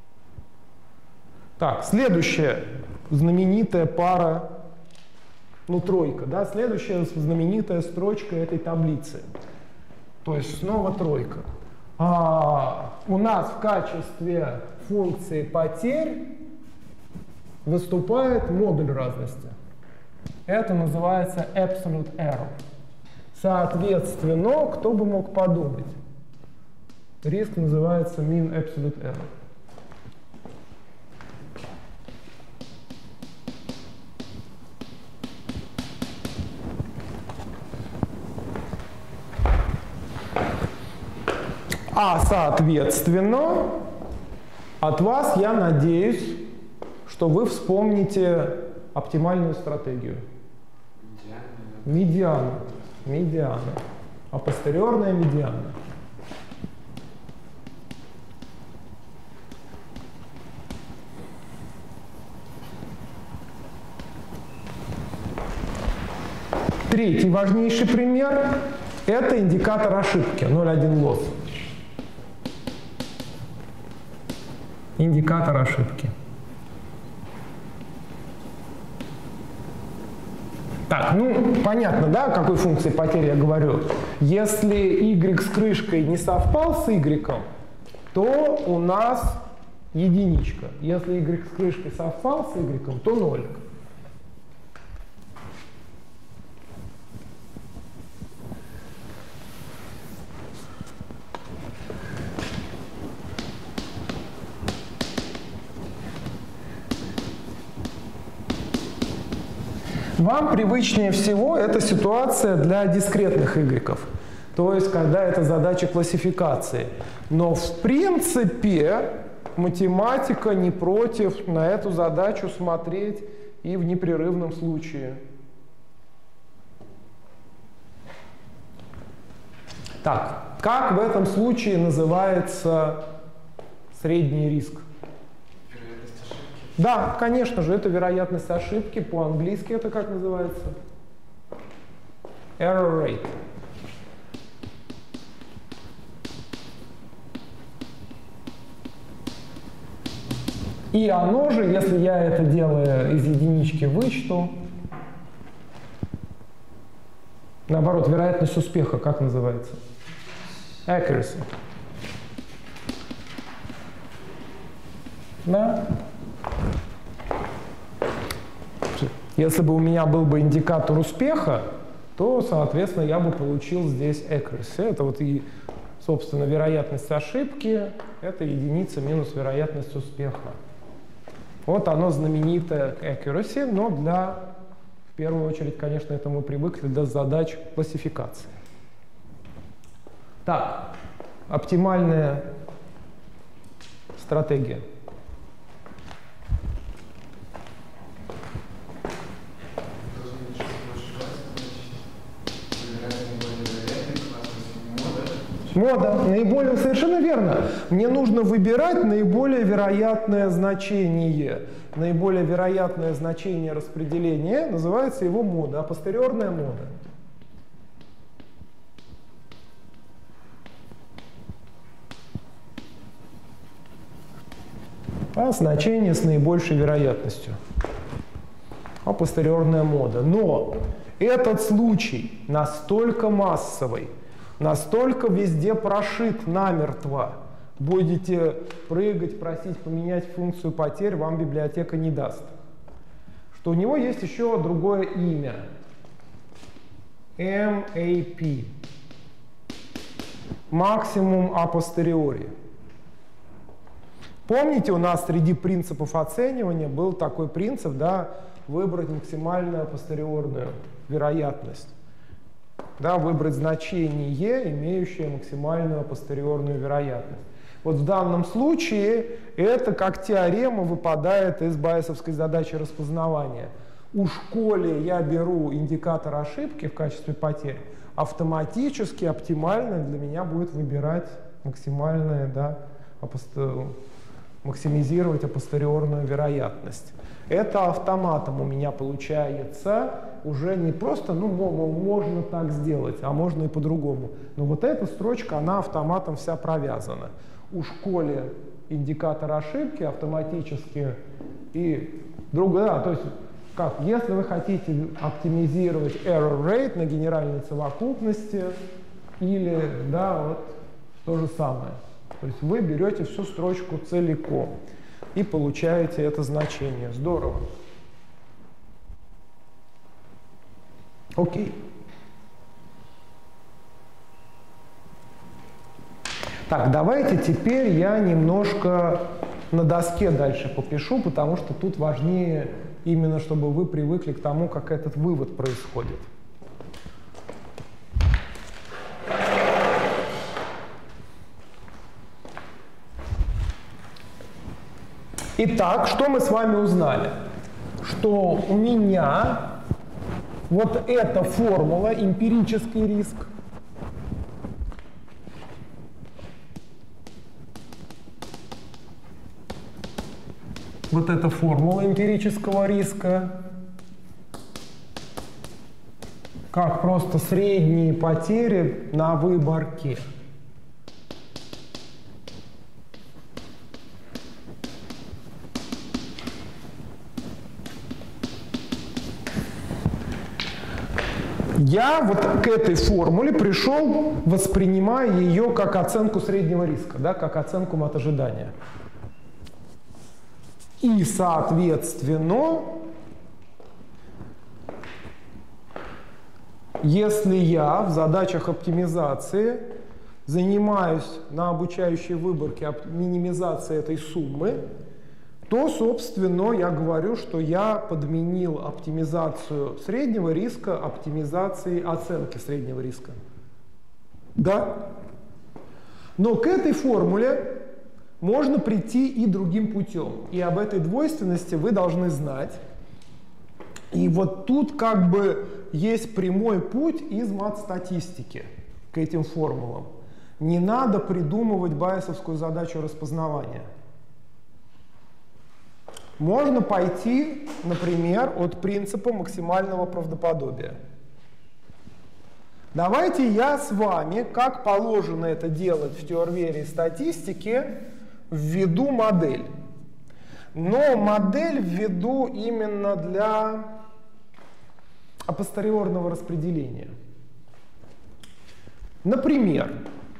Так, следующая знаменитая пара, ну тройка, да, следующая знаменитая строчка этой таблицы. То есть снова тройка. А, у нас в качестве функции потерь выступает модуль разности. Это называется absolute error. Соответственно, кто бы мог подумать, риск называется mean absolute error. А соответственно, от вас я надеюсь, что вы вспомните оптимальную стратегию. Медиана. Медиана. Апостериорная медиана. Третий важнейший пример – это индикатор ошибки ноль один loss. Индикатор ошибки. Так, ну, понятно, да, о какой функции потери я говорю. Если y с крышкой не совпал с y, то у нас единичка. Если y с крышкой совпал с y, то нолик. Вам привычнее всего эта ситуация для дискретных y, то есть когда это задача классификации. Но в принципе математика не против на эту задачу смотреть и в непрерывном случае. Так, как в этом случае называется средний риск? Да, конечно же, это вероятность ошибки. По-английски это как называется? Error rate. И оно же, если я это делаю из единички вычту, наоборот, вероятность успеха как называется? Accuracy. Да? Если бы у меня был бы индикатор успеха, то, соответственно, я бы получил здесь accuracy. Это вот и, собственно, вероятность ошибки, это единица минус вероятность успеха. Вот оно знаменитое accuracy, но для, в первую очередь, конечно, это мы привыкли для задач классификации. Так, оптимальная стратегия. Мода. Наиболее, совершенно верно. Мне нужно выбирать наиболее вероятное значение. Наиболее вероятное значение распределения называется его мода, апостериорная мода. А значение с наибольшей вероятностью. Апостериорная мода. Но этот случай настолько массовый, настолько везде прошит намертво, будете прыгать, просить поменять функцию потерь, вам библиотека не даст. Что у него есть еще другое имя. эм эй пи. Максимум апостериори. Помните, у нас среди принципов оценивания был такой принцип, да, выбрать максимальную постериорную вероятность. Да, выбрать значение, имеющее максимальную постериорную вероятность. Вот в данном случае это как теорема выпадает из байесовской задачи распознавания. У школе я беру индикатор ошибки в качестве потерь, автоматически оптимально для меня будет выбирать максимальное, да, максимизировать апостериорную вероятность. Это автоматом у меня получается уже не просто, ну, можно так сделать, а можно и по-другому. Но вот эта строчка, она автоматом вся провязана. У школе индикатор ошибки автоматически и другое, да, то есть как, если вы хотите оптимизировать error rate на генеральной совокупности или, да, вот то же самое. То есть вы берете всю строчку целиком и получаете это значение. Здорово. Окей. Так, давайте теперь я немножко на доске дальше попишу, потому что тут важнее именно, чтобы вы привыкли к тому, как этот вывод происходит. Итак, что мы с вами узнали? Что у меня вот эта формула, эмпирический риск, вот эта формула эмпирического риска, как просто средние потери на выборке. Я вот к этой формуле пришел, воспринимая ее как оценку среднего риска, да, как оценку мотожидания. И, соответственно, если я в задачах оптимизации занимаюсь на обучающей выборке минимизацией этой суммы, то, собственно, я говорю, что я подменил оптимизацию среднего риска оптимизацией оценки среднего риска. Да? Но к этой формуле можно прийти и другим путем. И об этой двойственности вы должны знать. И вот тут как бы есть прямой путь из мат-статистики к этим формулам. Не надо придумывать байесовскую задачу распознавания. Можно пойти, например, от принципа максимального правдоподобия. Давайте я с вами, как положено это делать в теории статистики, введу модель. Но модель введу именно для апостериорного распределения. Например,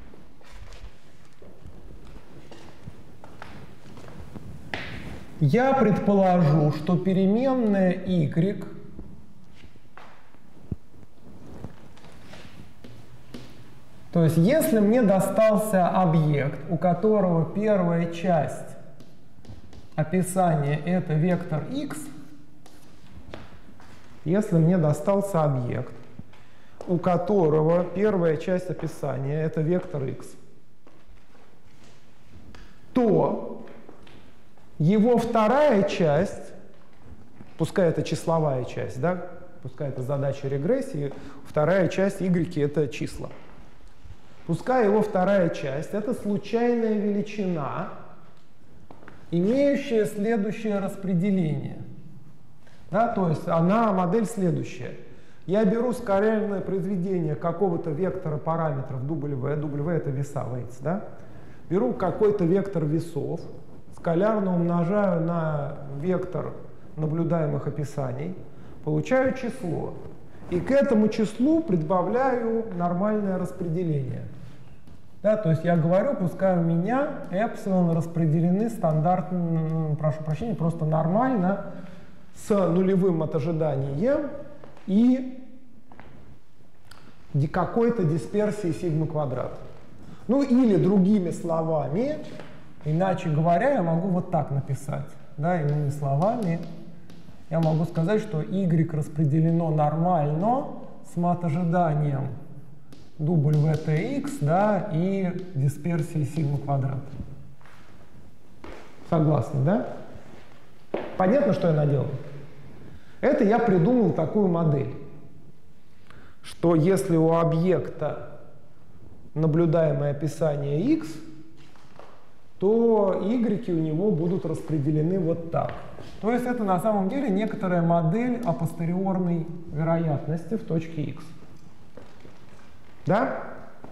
я предположу, что переменная y то есть если мне достался объект, у которого первая часть описания это вектор x, если мне достался объект, у которого первая часть описания это вектор x, то его вторая часть, пускай это числовая часть, да, пускай это задача регрессии, вторая часть y это числа. Пускай его вторая часть это случайная величина, имеющая следующее распределение. Да, то есть она, модель следующая. Я беру скалярное произведение какого-то вектора параметров W, W это веса, weights, да? Беру какой-то вектор весов, скалярно умножаю на вектор наблюдаемых описаний, получаю число. И к этому числу прибавляю нормальное распределение. Да, то есть я говорю, пускай у меня эпсилон распределены стандартно, прошу прощения, просто нормально с нулевым от ожиданием и какой-то дисперсией сигма квадрат. Ну или другими словами, Иначе говоря, я могу вот так написать, да, иными словами. Я могу сказать, что y распределено нормально с мат-ожиданием W(tx), да, и дисперсией сигма квадрат. Согласны, да? Понятно, что я наделал? Это я придумал такую модель, что если у объекта наблюдаемое описание x, то y у него будут распределены вот так. То есть это на самом деле некоторая модель апостериорной вероятности в точке x. Да?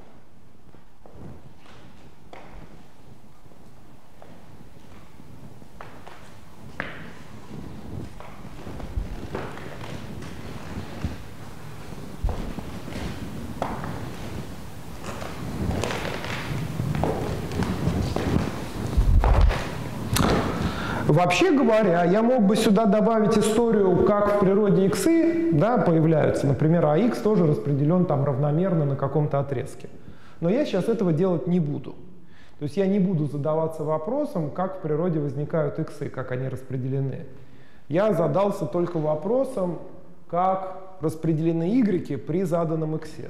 Вообще говоря, я мог бы сюда добавить историю, как в природе иксы, да, появляются. Например, а x тоже распределен там равномерно на каком-то отрезке. Но я сейчас этого делать не буду. То есть я не буду задаваться вопросом, как в природе возникают иксы, как они распределены. Я задался только вопросом, как распределены y при заданном иксе.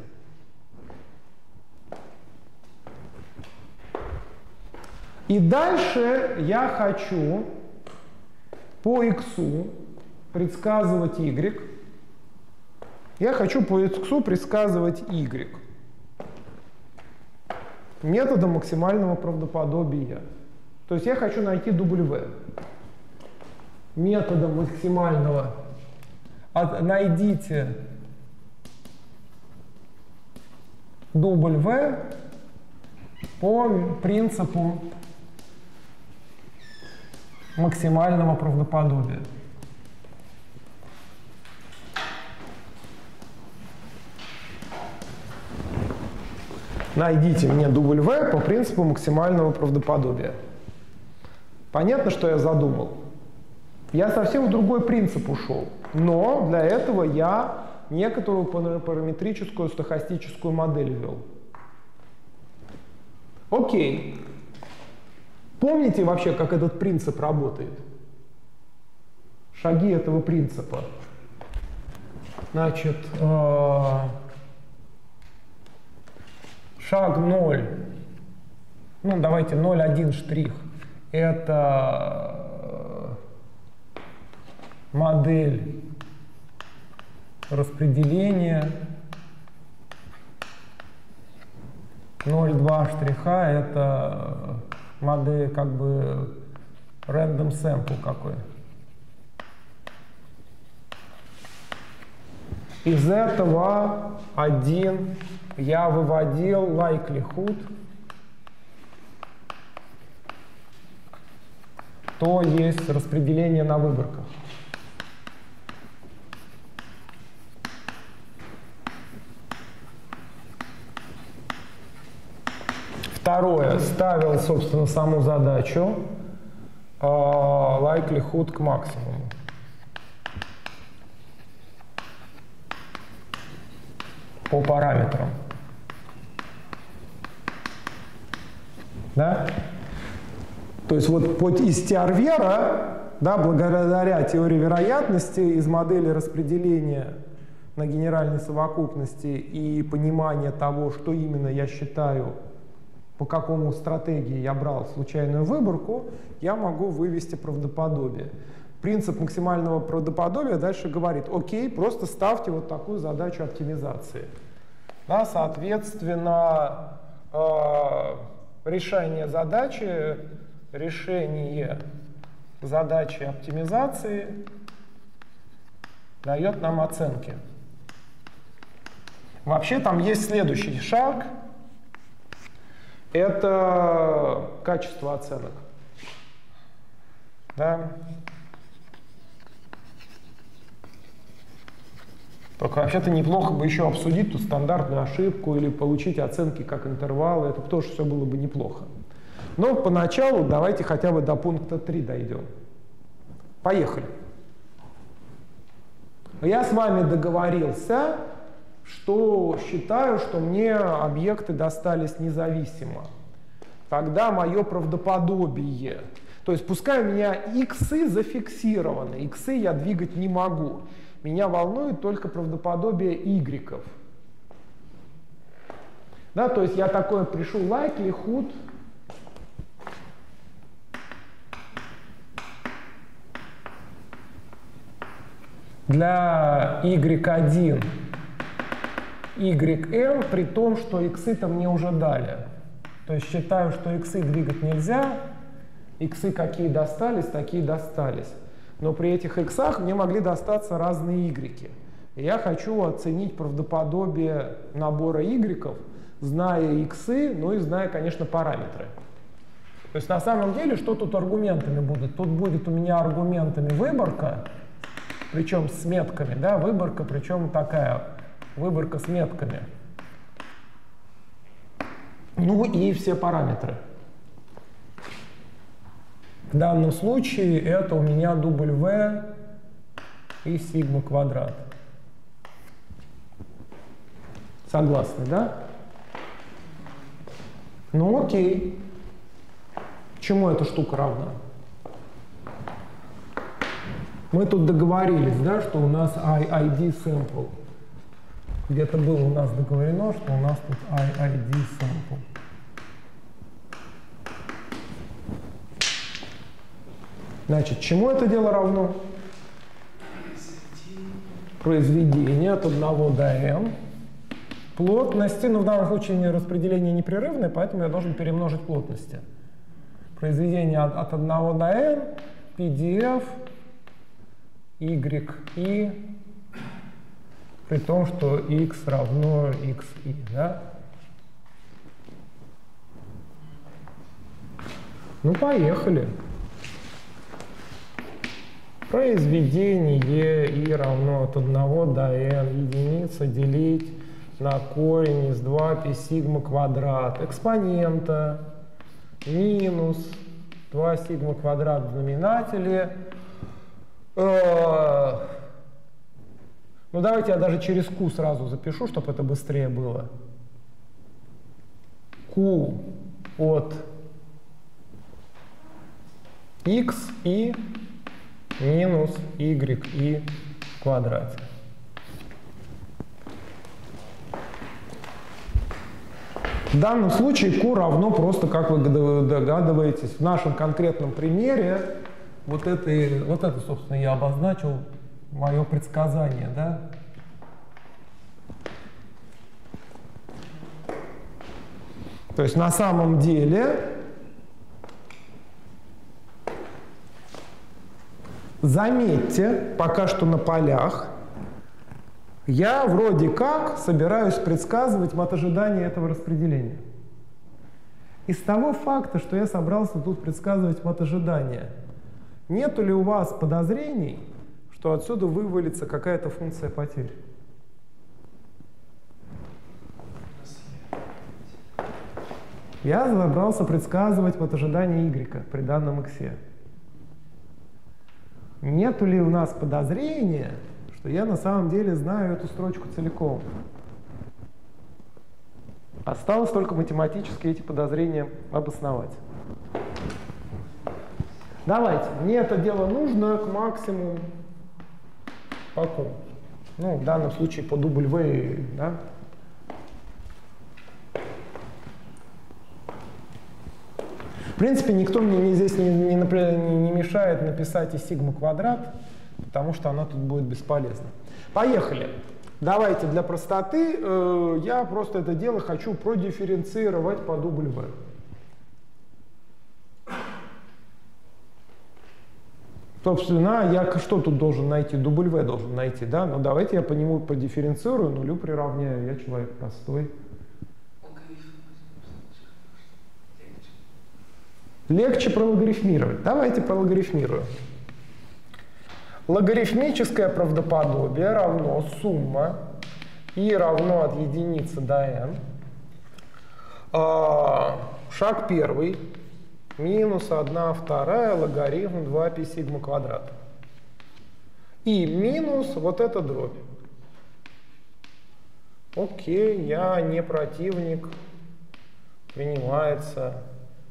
И дальше я хочу по x предсказывать y. Я хочу по x предсказывать y методом максимального правдоподобия. То есть я хочу найти W. Методом максимального. От, найдите W по принципу максимального правдоподобия. Найдите мне W по принципу максимального правдоподобия. Понятно, что я задумал? Я совсем в другой принцип ушел. Но для этого я некоторую параметрическую стохастическую модель ввел. Окей. Помните вообще, как этот принцип работает? Шаги этого принципа. Значит, э, шаг ноль, ну давайте ноль один штрих, это модель распределения. ноль два штриха это модель как бы random sample какой. Из этого один я выводил likelihood, то есть распределение на выборках. Второе, ставил, собственно, саму задачу э, likelihood к максимуму. По параметрам. Да? То есть вот по, из Тиарвера, да, благодаря теории вероятности, из модели распределения на генеральной совокупности и понимания того, что именно я считаю, по какому стратегии я брал случайную выборку, я могу вывести правдоподобие. Принцип максимального правдоподобия дальше говорит: окей, просто ставьте вот такую задачу оптимизации. Да, соответственно, э, решение задачи, решение задачи оптимизации дает нам оценки. Вообще там есть следующий шаг. Это качество оценок. Да. Только вообще-то неплохо бы еще обсудить ту стандартную ошибку или получить оценки как интервалы. Это тоже все было бы неплохо. Но поначалу давайте хотя бы до пункта три дойдем. Поехали. Я с вами договорился, что считаю, что мне объекты достались независимо. тогда мое правдоподобие, то есть пускай у меня иксы зафиксированы, иксы я двигать не могу, меня волнует только правдоподобие игреков. Да, то есть я такое пишу likelihood для y один, yn, при том, что иксы-то мне уже дали. То есть считаю, что иксы двигать нельзя, иксы какие достались, такие достались. Но при этих иксах мне могли достаться разные игреки. И я хочу оценить правдоподобие набора игреков, зная иксы, ну и зная, конечно, параметры. То есть на самом деле, что тут аргументами будет? Тут будет у меня аргументами выборка, причем с метками, да, выборка, причем такая выборка с метками. Ну и все параметры. В данном случае это у меня W и сигма квадрат. Согласны, да? Ну окей. Чему эта штука равна? Мы тут договорились, да, что у нас I I D sample. Где-то было у нас договорено, что у нас тут I I D sample. Значит, чему это дело равно? Произведение от одного до n. Плотности, ну в данном случае распределение непрерывное, поэтому я должен перемножить плотности. Произведение от, от одного до n, пи ди эф, y, и, при том, что x равно xi, да? Ну, поехали. Произведение и равно от одного до n единица делить на корень из два π сигма квадрат экспонента минус два сигма квадрат в знаменателе. Ну, давайте я даже через q сразу запишу, чтобы это быстрее было. Q от x и минус y и в квадрате. В данном случае q равно просто, как вы догадываетесь, в нашем конкретном примере, вот это, вот это, собственно, я обозначил мое предсказание, да? То есть на самом деле заметьте, пока что на полях я вроде как собираюсь предсказывать мат-ожидание этого распределения. Из того факта, что я собрался тут предсказывать мат-ожидание, нету ли у вас подозрений, что отсюда вывалится какая-то функция потерь? Я собрался предсказывать мат-ожидание y при данном x. Нету ли у нас подозрения, что я на самом деле знаю эту строчку целиком? Осталось только математически эти подозрения обосновать. Давайте, мне это дело нужно к максимуму по Q. Ну, в данном случае по W, да? В принципе, никто мне здесь не, не, не мешает написать и сигма квадрат, потому что оно тут будет бесполезно. Поехали. Давайте для простоты э, я просто это дело хочу продифференцировать по W. Собственно, я что тут должен найти? W должен найти, да? Но давайте я по нему продифференцирую, нулю приравняю. Я человек простой. Легче прологарифмировать. Давайте прологарифмируем. Логарифмическое правдоподобие равно сумма и равно от единицы до n. А, шаг первый. Минус одна вторая логарифм два π сигма квадрат. И минус вот эта дробь. Окей, я не противник. Принимается.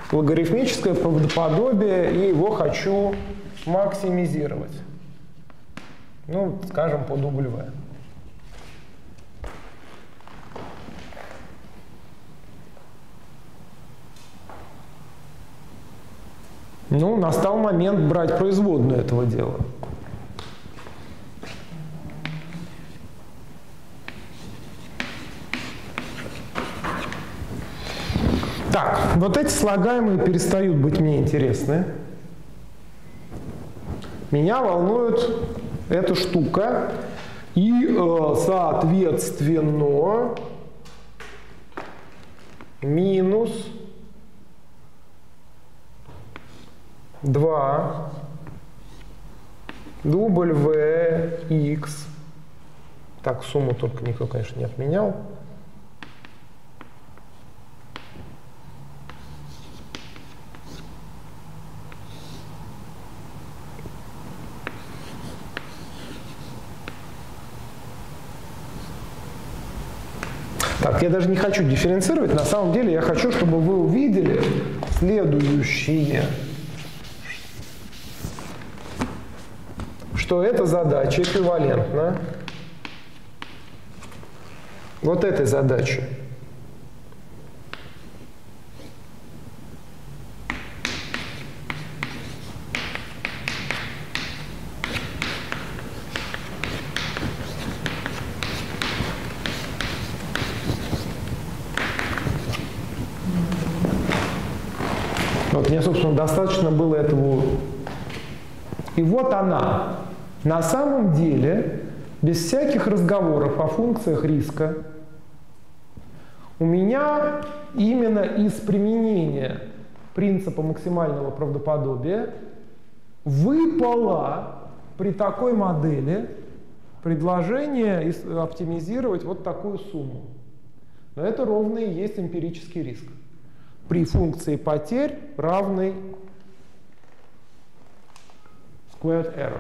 логарифмическое правдоподобие, и его хочу максимизировать. Ну, скажем, по W. Ну, настал момент брать производную этого дела. Так, вот эти слагаемые перестают быть мне интересны. Меня волнует эта штука. И, э, соответственно, минус два W x. Так, сумму только никто, конечно, не отменял. Так, я даже не хочу дифференцировать. На самом деле я хочу, чтобы вы увидели следующее. Что эта задача эквивалентна вот этой задаче. Вот мне, собственно, достаточно было этого. И вот она. На самом деле, без всяких разговоров о функциях риска, у меня именно из применения принципа максимального правдоподобия выпало при такой модели предложение оптимизировать вот такую сумму. Но это ровно и есть эмпирический риск. При функции потерь равной squared error.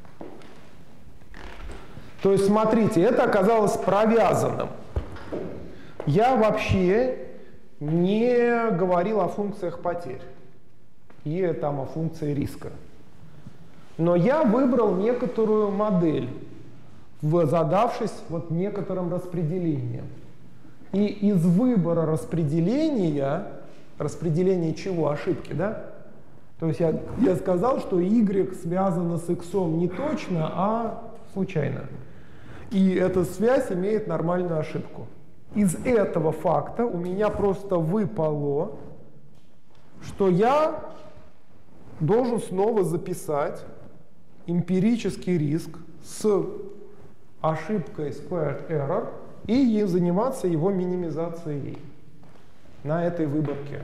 То есть, смотрите, это оказалось провязанным. Я вообще не говорил о функциях потерь и там о функции риска. Но я выбрал некоторую модель, задавшись вот некоторым распределением. И из выбора распределения, распределение чего? Ошибки, да? То есть я, я сказал, что y связано с x не точно, а случайно. И эта связь имеет нормальную ошибку. Из этого факта у меня просто выпало, что я должен снова записать эмпирический риск с ошибкой squared error и заниматься его минимизацией на этой выборке.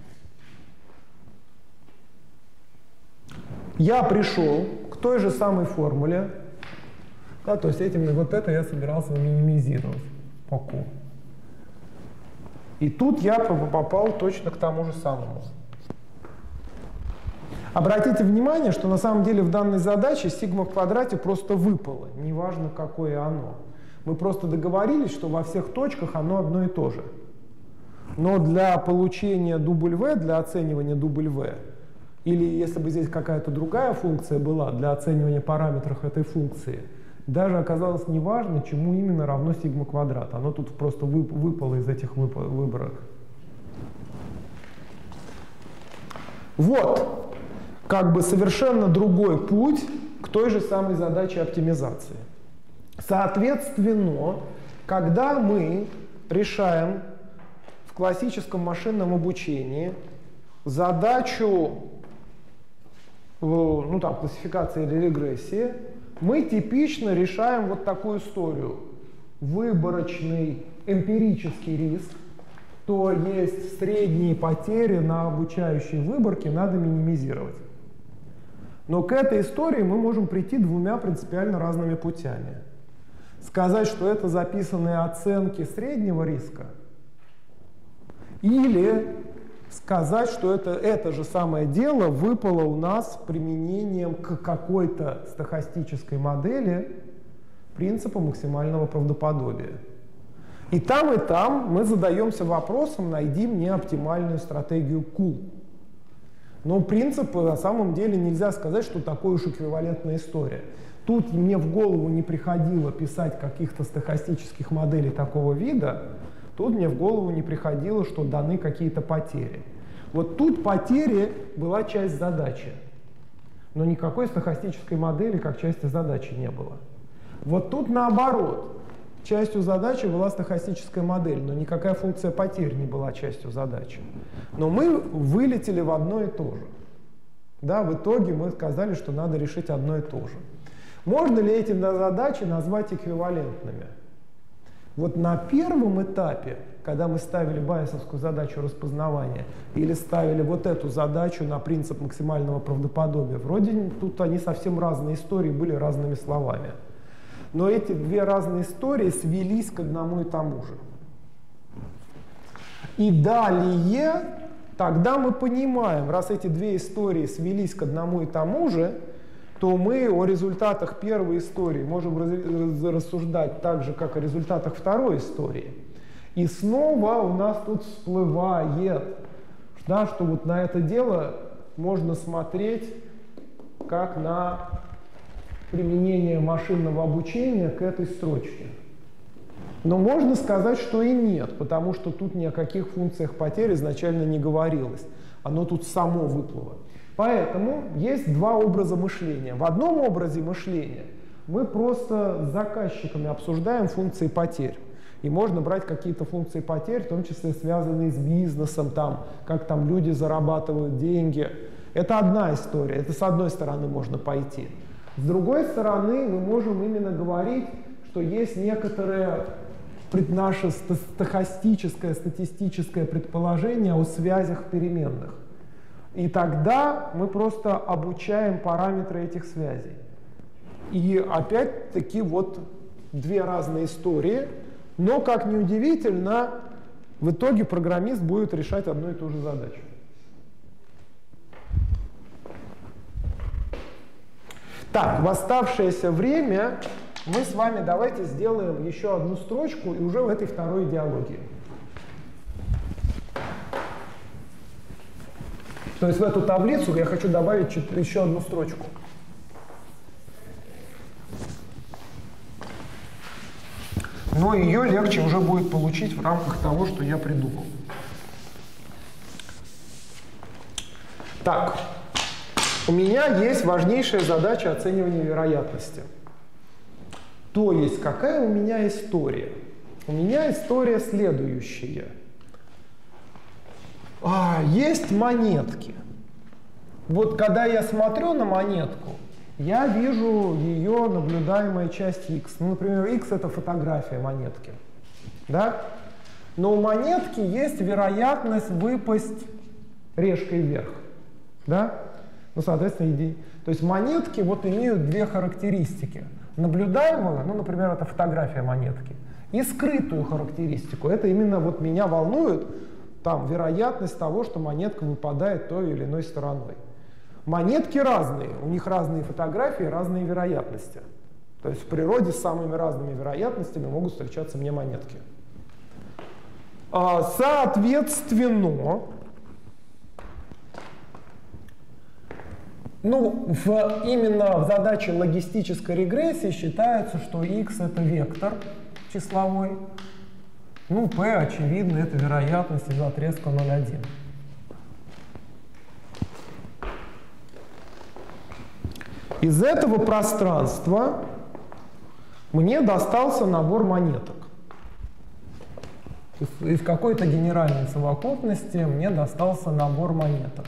Я пришел к той же самой формуле. Да, то есть этим вот это я собирался минимизировать по Q. И тут я попал точно к тому же самому. Обратите внимание, что на самом деле в данной задаче сигма в квадрате просто выпало, неважно какое оно. Мы просто договорились, что во всех точках оно одно и то же. Но для получения W, для оценивания W, или если бы здесь какая-то другая функция была для оценивания параметров этой функции, даже оказалось неважно, чему именно равно сигма квадрат. Оно тут просто выпало из этих выборок. Вот как бы совершенно другой путь к той же самой задаче оптимизации. Соответственно, когда мы решаем в классическом машинном обучении задачу ну, там, классификации или регрессии, мы типично решаем вот такую историю. Выборочный эмпирический риск, то есть средние потери на обучающей выборке надо минимизировать. Но к этой истории мы можем прийти двумя принципиально разными путями. Сказать, что это записанные оценки среднего риска, или сказать, что это, это же самое дело выпало у нас применением к какой-то стохастической модели принципа максимального правдоподобия. И там, и там мы задаемся вопросом, найди мне оптимальную стратегию Q. Но принцип, на самом деле, нельзя сказать, что такой уж эквивалентная история. Тут мне в голову не приходило писать каких-то стохастических моделей такого вида, тут мне в голову не приходило, что даны какие-то потери. Вот тут потери была часть задачи, но никакой стохастической модели как части задачи не было. Вот тут наоборот. Частью задачи была стохастическая модель, но никакая функция потерь не была частью задачи. Но мы вылетели в одно и то же. Да, в итоге мы сказали, что надо решить одно и то же. Можно ли эти задачи назвать эквивалентными? Вот на первом этапе, когда мы ставили байесовскую задачу распознавания или ставили вот эту задачу на принцип максимального правдоподобия, вроде тут они совсем разные истории, были разными словами. Но эти две разные истории свелись к одному и тому же. И далее, тогда мы понимаем, раз эти две истории свелись к одному и тому же, то мы о результатах первой истории можем рассуждать так же, как о результатах второй истории. И снова у нас тут всплывает, да, что вот на это дело можно смотреть как на применение машинного обучения к этой строчке. Но можно сказать, что и нет, потому что тут ни о каких функциях потерь изначально не говорилось. Оно тут само выплыло. Поэтому есть два образа мышления. В одном образе мышления мы просто с заказчиками обсуждаем функции потерь. И можно брать какие-то функции потерь, в том числе связанные с бизнесом, там, как там люди зарабатывают деньги. Это одна история, это с одной стороны можно пойти. С другой стороны, мы можем именно говорить, что есть некоторое наше стохастическое, статистическое предположение о связях переменных. И тогда мы просто обучаем параметры этих связей. И опять-таки вот две разные истории, но, как ни удивительно, в итоге программист будет решать одну и ту же задачу. Так, в оставшееся время мы с вами давайте сделаем еще одну строчку и уже в этой второй идеологии. То есть в эту таблицу я хочу добавить еще одну строчку. Но ее легче уже будет получить в рамках того, что я придумал. Так. У меня есть важнейшая задача оценивания вероятности. То есть, какая у меня история? У меня история следующая. А, есть монетки. Вот когда я смотрю на монетку, я вижу ее наблюдаемая часть x. Ну, например, x — это фотография монетки. Да? Но у монетки есть вероятность выпасть решкой вверх. Да? Ну, соответственно, иди. То есть монетки вот имеют две характеристики. Наблюдаемую, ну, например, это фотография монетки, и скрытую характеристику. Это именно вот меня волнует там вероятность того, что монетка выпадает той или иной стороной. Монетки разные, у них разные фотографии, разные вероятности. То есть в природе с самыми разными вероятностями могут встречаться мне монетки. Соответственно, ну, в, именно в задаче логистической регрессии считается, что x — это вектор числовой. Ну, p, очевидно, это вероятность из отрезка ноль один. Из этого пространства мне достался набор монеток. Из какой-то генеральной совокупности мне достался набор монеток.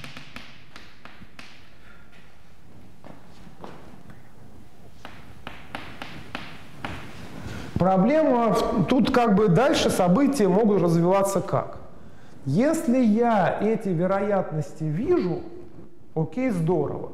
Проблема, тут как бы дальше события могут развиваться как? Если я эти вероятности вижу, окей, здорово.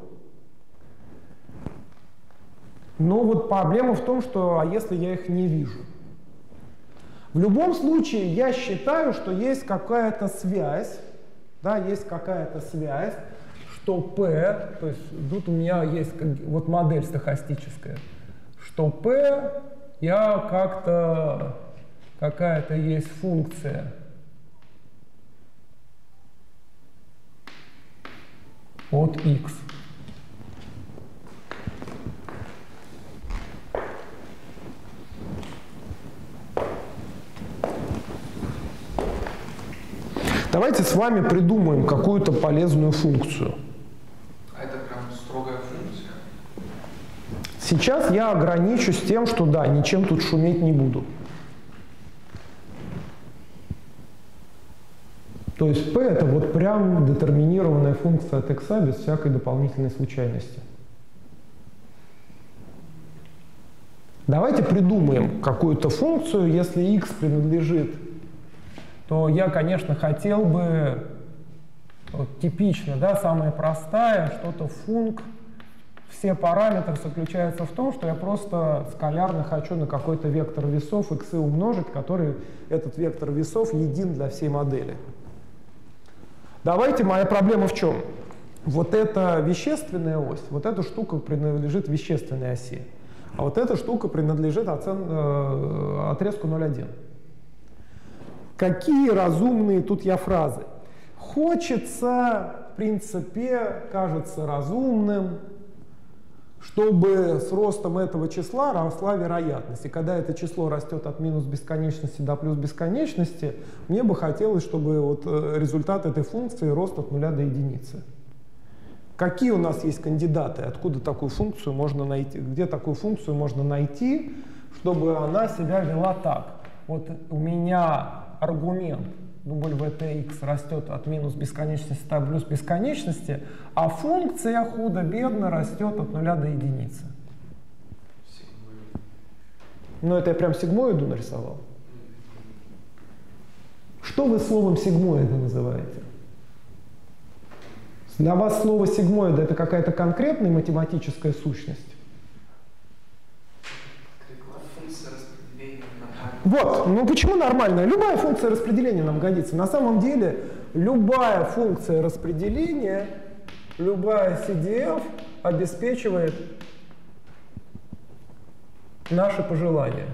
Но вот проблема в том, что а если я их не вижу? В любом случае я считаю, что есть какая-то связь, да, есть какая-то связь, что P, то есть тут у меня есть вот модель стохастическая, что P я как-то, какая-то есть функция от x. Давайте с вами придумаем какую-то полезную функцию. А это прям строгая функция? Сейчас я ограничусь тем, что да, ничем тут шуметь не буду. То есть p это вот прям детерминированная функция от x без всякой дополнительной случайности. Давайте придумаем какую-то функцию, если x принадлежит, то я, конечно, хотел бы вот, типично, да, самая простая, что-то функ. Все параметры заключаются в том, что я просто скалярно хочу на какой-то вектор весов x умножить, который этот вектор весов един для всей модели. Давайте, моя проблема в чем? Вот эта вещественная ось, вот эта штука принадлежит вещественной оси, а вот эта штука принадлежит оцен... э, отрезку ноль один. Какие разумные тут я фразы? Хочется, в принципе, кажется разумным, чтобы с ростом этого числа росла вероятность. И когда это число растет от минус бесконечности до плюс бесконечности, мне бы хотелось, чтобы вот результат этой функции рост от нуля до единицы. Какие у нас есть кандидаты? Откуда такую функцию можно найти? Где такую функцию можно найти, чтобы она себя вела так? Вот у меня аргумент wtx растет от минус бесконечности до плюс бесконечности, а функция худо-бедно растет от нуля до единицы. Ну, это я прям сигмоиду нарисовал. Что вы словом сигмоида называете? Для вас слово сигмоида — это какая-то конкретная математическая сущность? Вот, ну почему нормально? Любая функция распределения нам годится. На самом деле, любая функция распределения, любая си ди эф обеспечивает наши пожелания.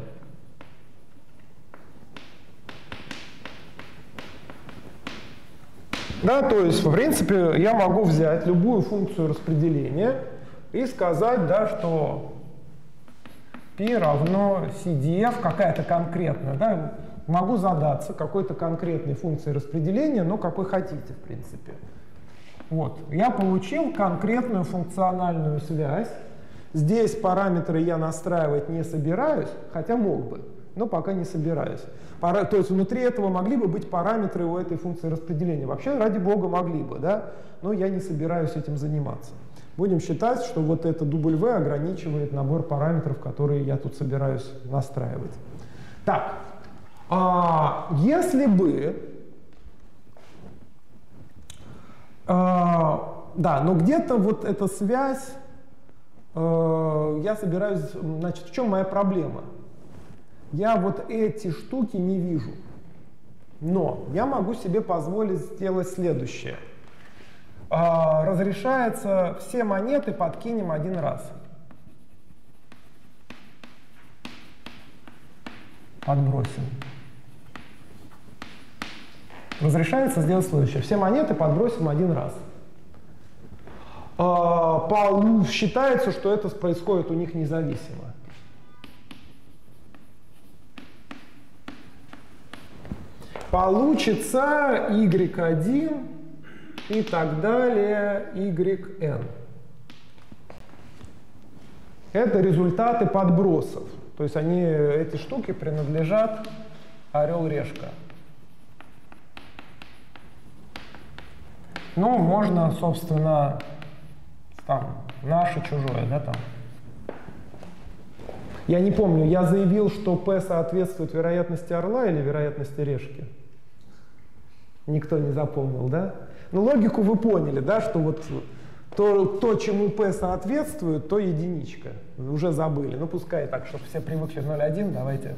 Да, то есть, в принципе, я могу взять любую функцию распределения и сказать, да, что π равно си ди эф какая-то конкретная. Да? Могу задаться какой-то конкретной функцией распределения, но какой хотите, в принципе. Вот. Я получил конкретную функциональную связь. Здесь параметры я настраивать не собираюсь, хотя мог бы, но пока не собираюсь. Пара... То есть внутри этого могли бы быть параметры у этой функции распределения. Вообще, ради бога, могли бы, да? Но я не собираюсь этим заниматься. Будем считать, что вот это W ограничивает набор параметров, которые я тут собираюсь настраивать. Так, а если бы... А, да, но где-то вот эта связь, а, я собираюсь... Значит, в чем моя проблема? Я вот эти штуки не вижу. Но я могу себе позволить сделать следующее. Разрешается все монеты подкинем один раз. Подбросим. Разрешается сделать следующее. Все монеты подбросим один раз. Считается, что это происходит у них независимо. Получится y один и так далее, yn. Это результаты подбросов. То есть они, эти штуки принадлежат орел-решка. Ну, можно, собственно, там, наше, чужое, да, там. Я не помню, я заявил, что p соответствует вероятности орла или вероятности решки? Никто не запомнил, да? Ну, логику вы поняли, да, что вот то, то, чему p соответствует, то единичка. Уже забыли. Ну, пускай так, чтобы все привыкли ноль один, давайте.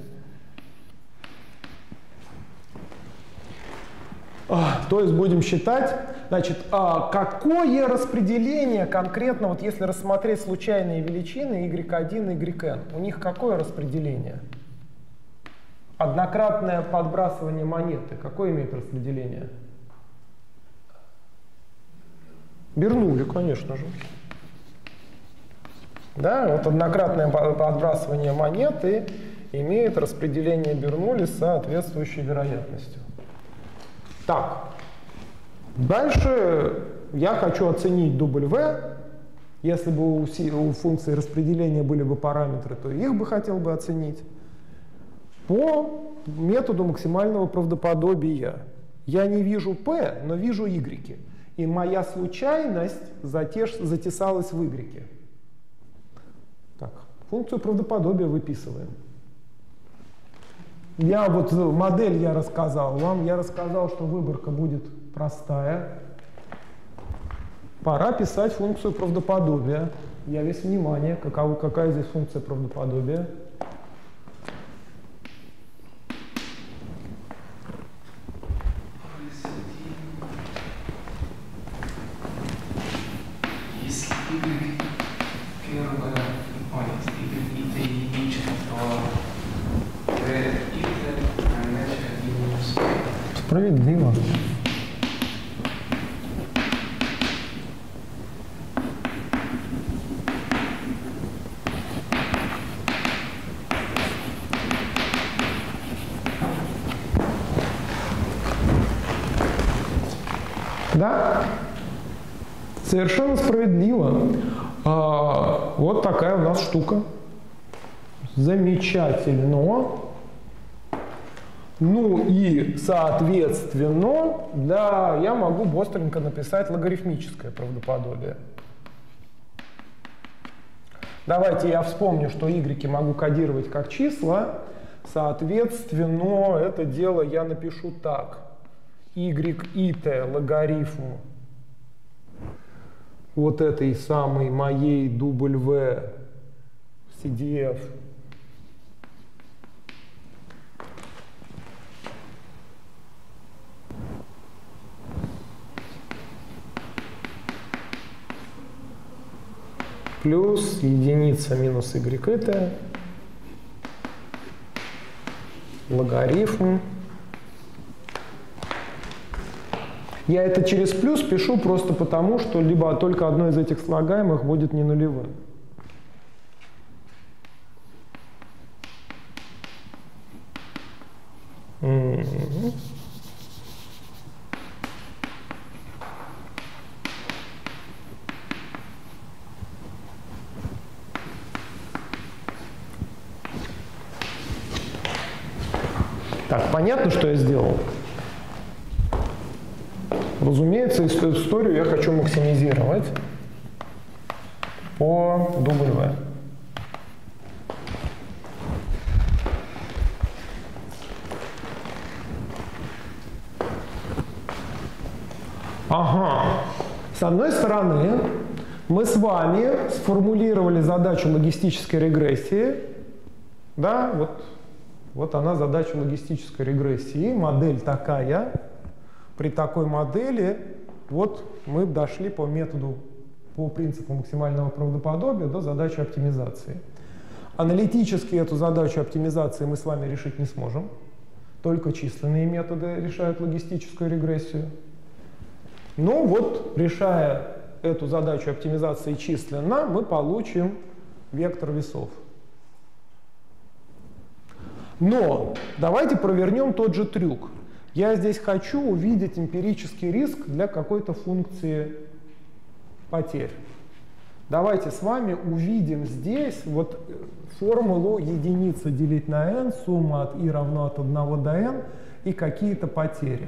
А, то есть будем считать, значит, а, какое распределение конкретно, вот если рассмотреть случайные величины y один и yn, у них какое распределение? Однократное подбрасывание монеты, какое имеет распределение? Бернулли, конечно же. Да, вот однократное подбрасывание монеты имеет распределение Бернулли с соответствующей вероятностью. Так, дальше я хочу оценить W. Если бы у, у функции распределения были бы параметры, то их бы хотел бы оценить по методу максимального правдоподобия. Я не вижу P, но вижу Y. И моя случайность затеш, затесалась в Y. Так, функцию правдоподобия выписываем. Я вот модель я рассказал вам, я рассказал, что выборка будет простая. Пора писать функцию правдоподобия. Я весь внимание, какова, какая здесь функция правдоподобия. Если y первое, ой, если y это единичка, то v y равняется единице. Справедливо. Да? Совершенно справедливо. А, вот такая у нас штука. Замечательно. Ну и, соответственно, да, я могу быстренько написать логарифмическое правдоподобие. Давайте я вспомню, что y могу кодировать как числа. Соответственно, это дело я напишу так. y(it) логарифм вот этой самой моей W си ди эф плюс единица минус y(it) логарифм. Я это через плюс пишу просто потому, что либо только одно из этих слагаемых будет не нулевым. Mm-hmm. Так, понятно, что я сделал? Разумеется, историю я хочу максимизировать по W. Ага. С одной стороны, мы с вами сформулировали задачу логистической регрессии. Да, вот, вот она, задача логистической регрессии. Модель такая. При такой модели вот мы дошли по методу, по принципу максимального правдоподобия до задачи оптимизации. Аналитически эту задачу оптимизации мы с вами решить не сможем. Только численные методы решают логистическую регрессию. Но вот, решая эту задачу оптимизации численно, мы получим вектор весов. Но давайте провернем тот же трюк. Я здесь хочу увидеть эмпирический риск для какой-то функции потерь. Давайте с вами увидим здесь вот формулу единица делить на n, сумма от i равно от одного до n и какие-то потери.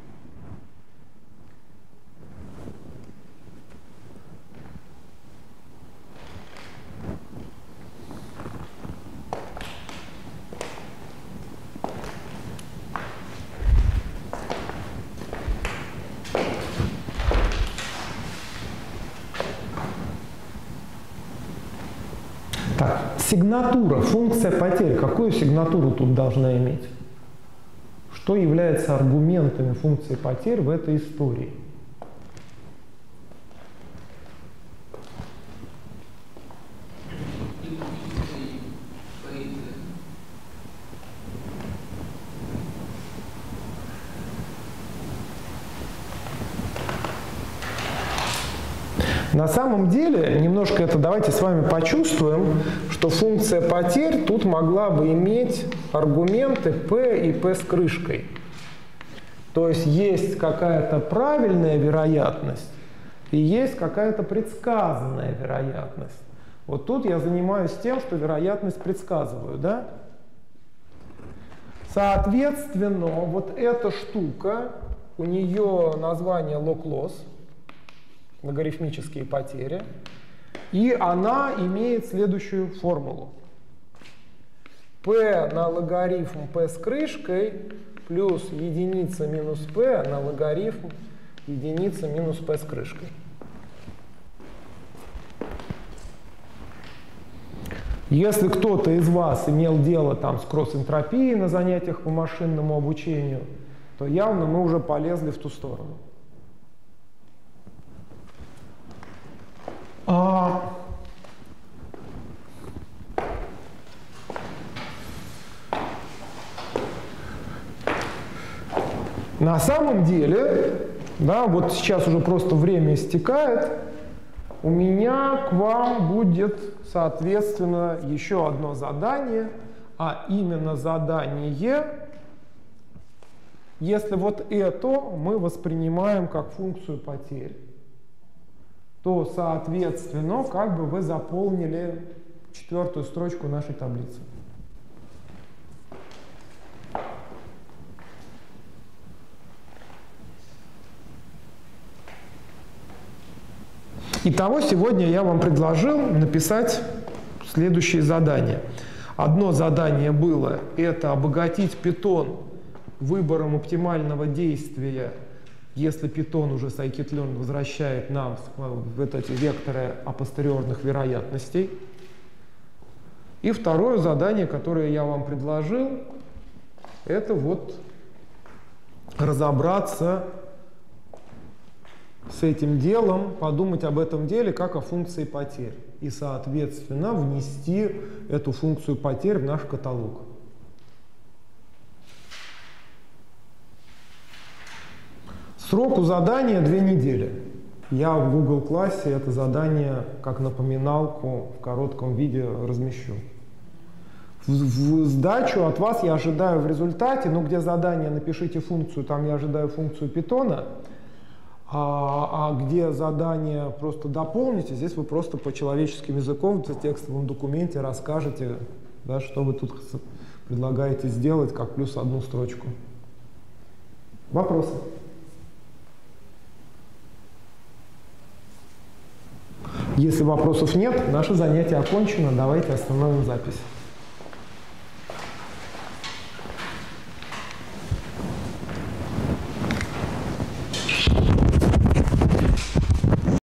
Сигнатура, функция потерь. Какую сигнатуру тут должна иметь? Что является аргументами функции потерь в этой истории? На самом деле, немножко это давайте с вами почувствуем, что функция потерь тут могла бы иметь аргументы p и p с крышкой. То есть есть какая-то правильная вероятность и есть какая-то предсказанная вероятность. Вот тут я занимаюсь тем, что вероятность предсказываю, да? Соответственно, вот эта штука, у нее название log-loss, логарифмические потери, и она имеет следующую формулу. P на логарифм p с крышкой плюс единица минус p на логарифм единица минус p с крышкой. Если кто-то из вас имел дело там с кросс-энтропией на занятиях по машинному обучению, то явно мы уже полезли в ту сторону. А... На самом деле, да, вот сейчас уже просто время истекает, у меня к вам будет, соответственно, еще одно задание, а именно задание, если вот это мы воспринимаем как функцию потерь, то, соответственно, как бы вы заполнили четвертую строчку нашей таблицы. Итого, сегодня я вам предложил написать следующие задания. Одно задание было – это обогатить Python выбором оптимального действия, если Python уже scikit-learn возвращает нам вот эти векторы апостериорных вероятностей. И второе задание, которое я вам предложил, это вот разобраться с этим делом, подумать об этом деле как о функции потерь. И, соответственно, внести эту функцию потерь в наш каталог. Срок у задания две недели. Я в Google классе это задание как напоминалку в коротком виде размещу. В, в сдачу от вас я ожидаю в результате, ну где задание напишите функцию, там я ожидаю функцию питона. А, а где задание просто дополните, здесь вы просто по человеческим языком в текстовом документе расскажете, да, что вы тут предлагаете сделать, как плюс одну строчку. Вопросы? Если вопросов нет, наше занятие окончено. Давайте остановим запись.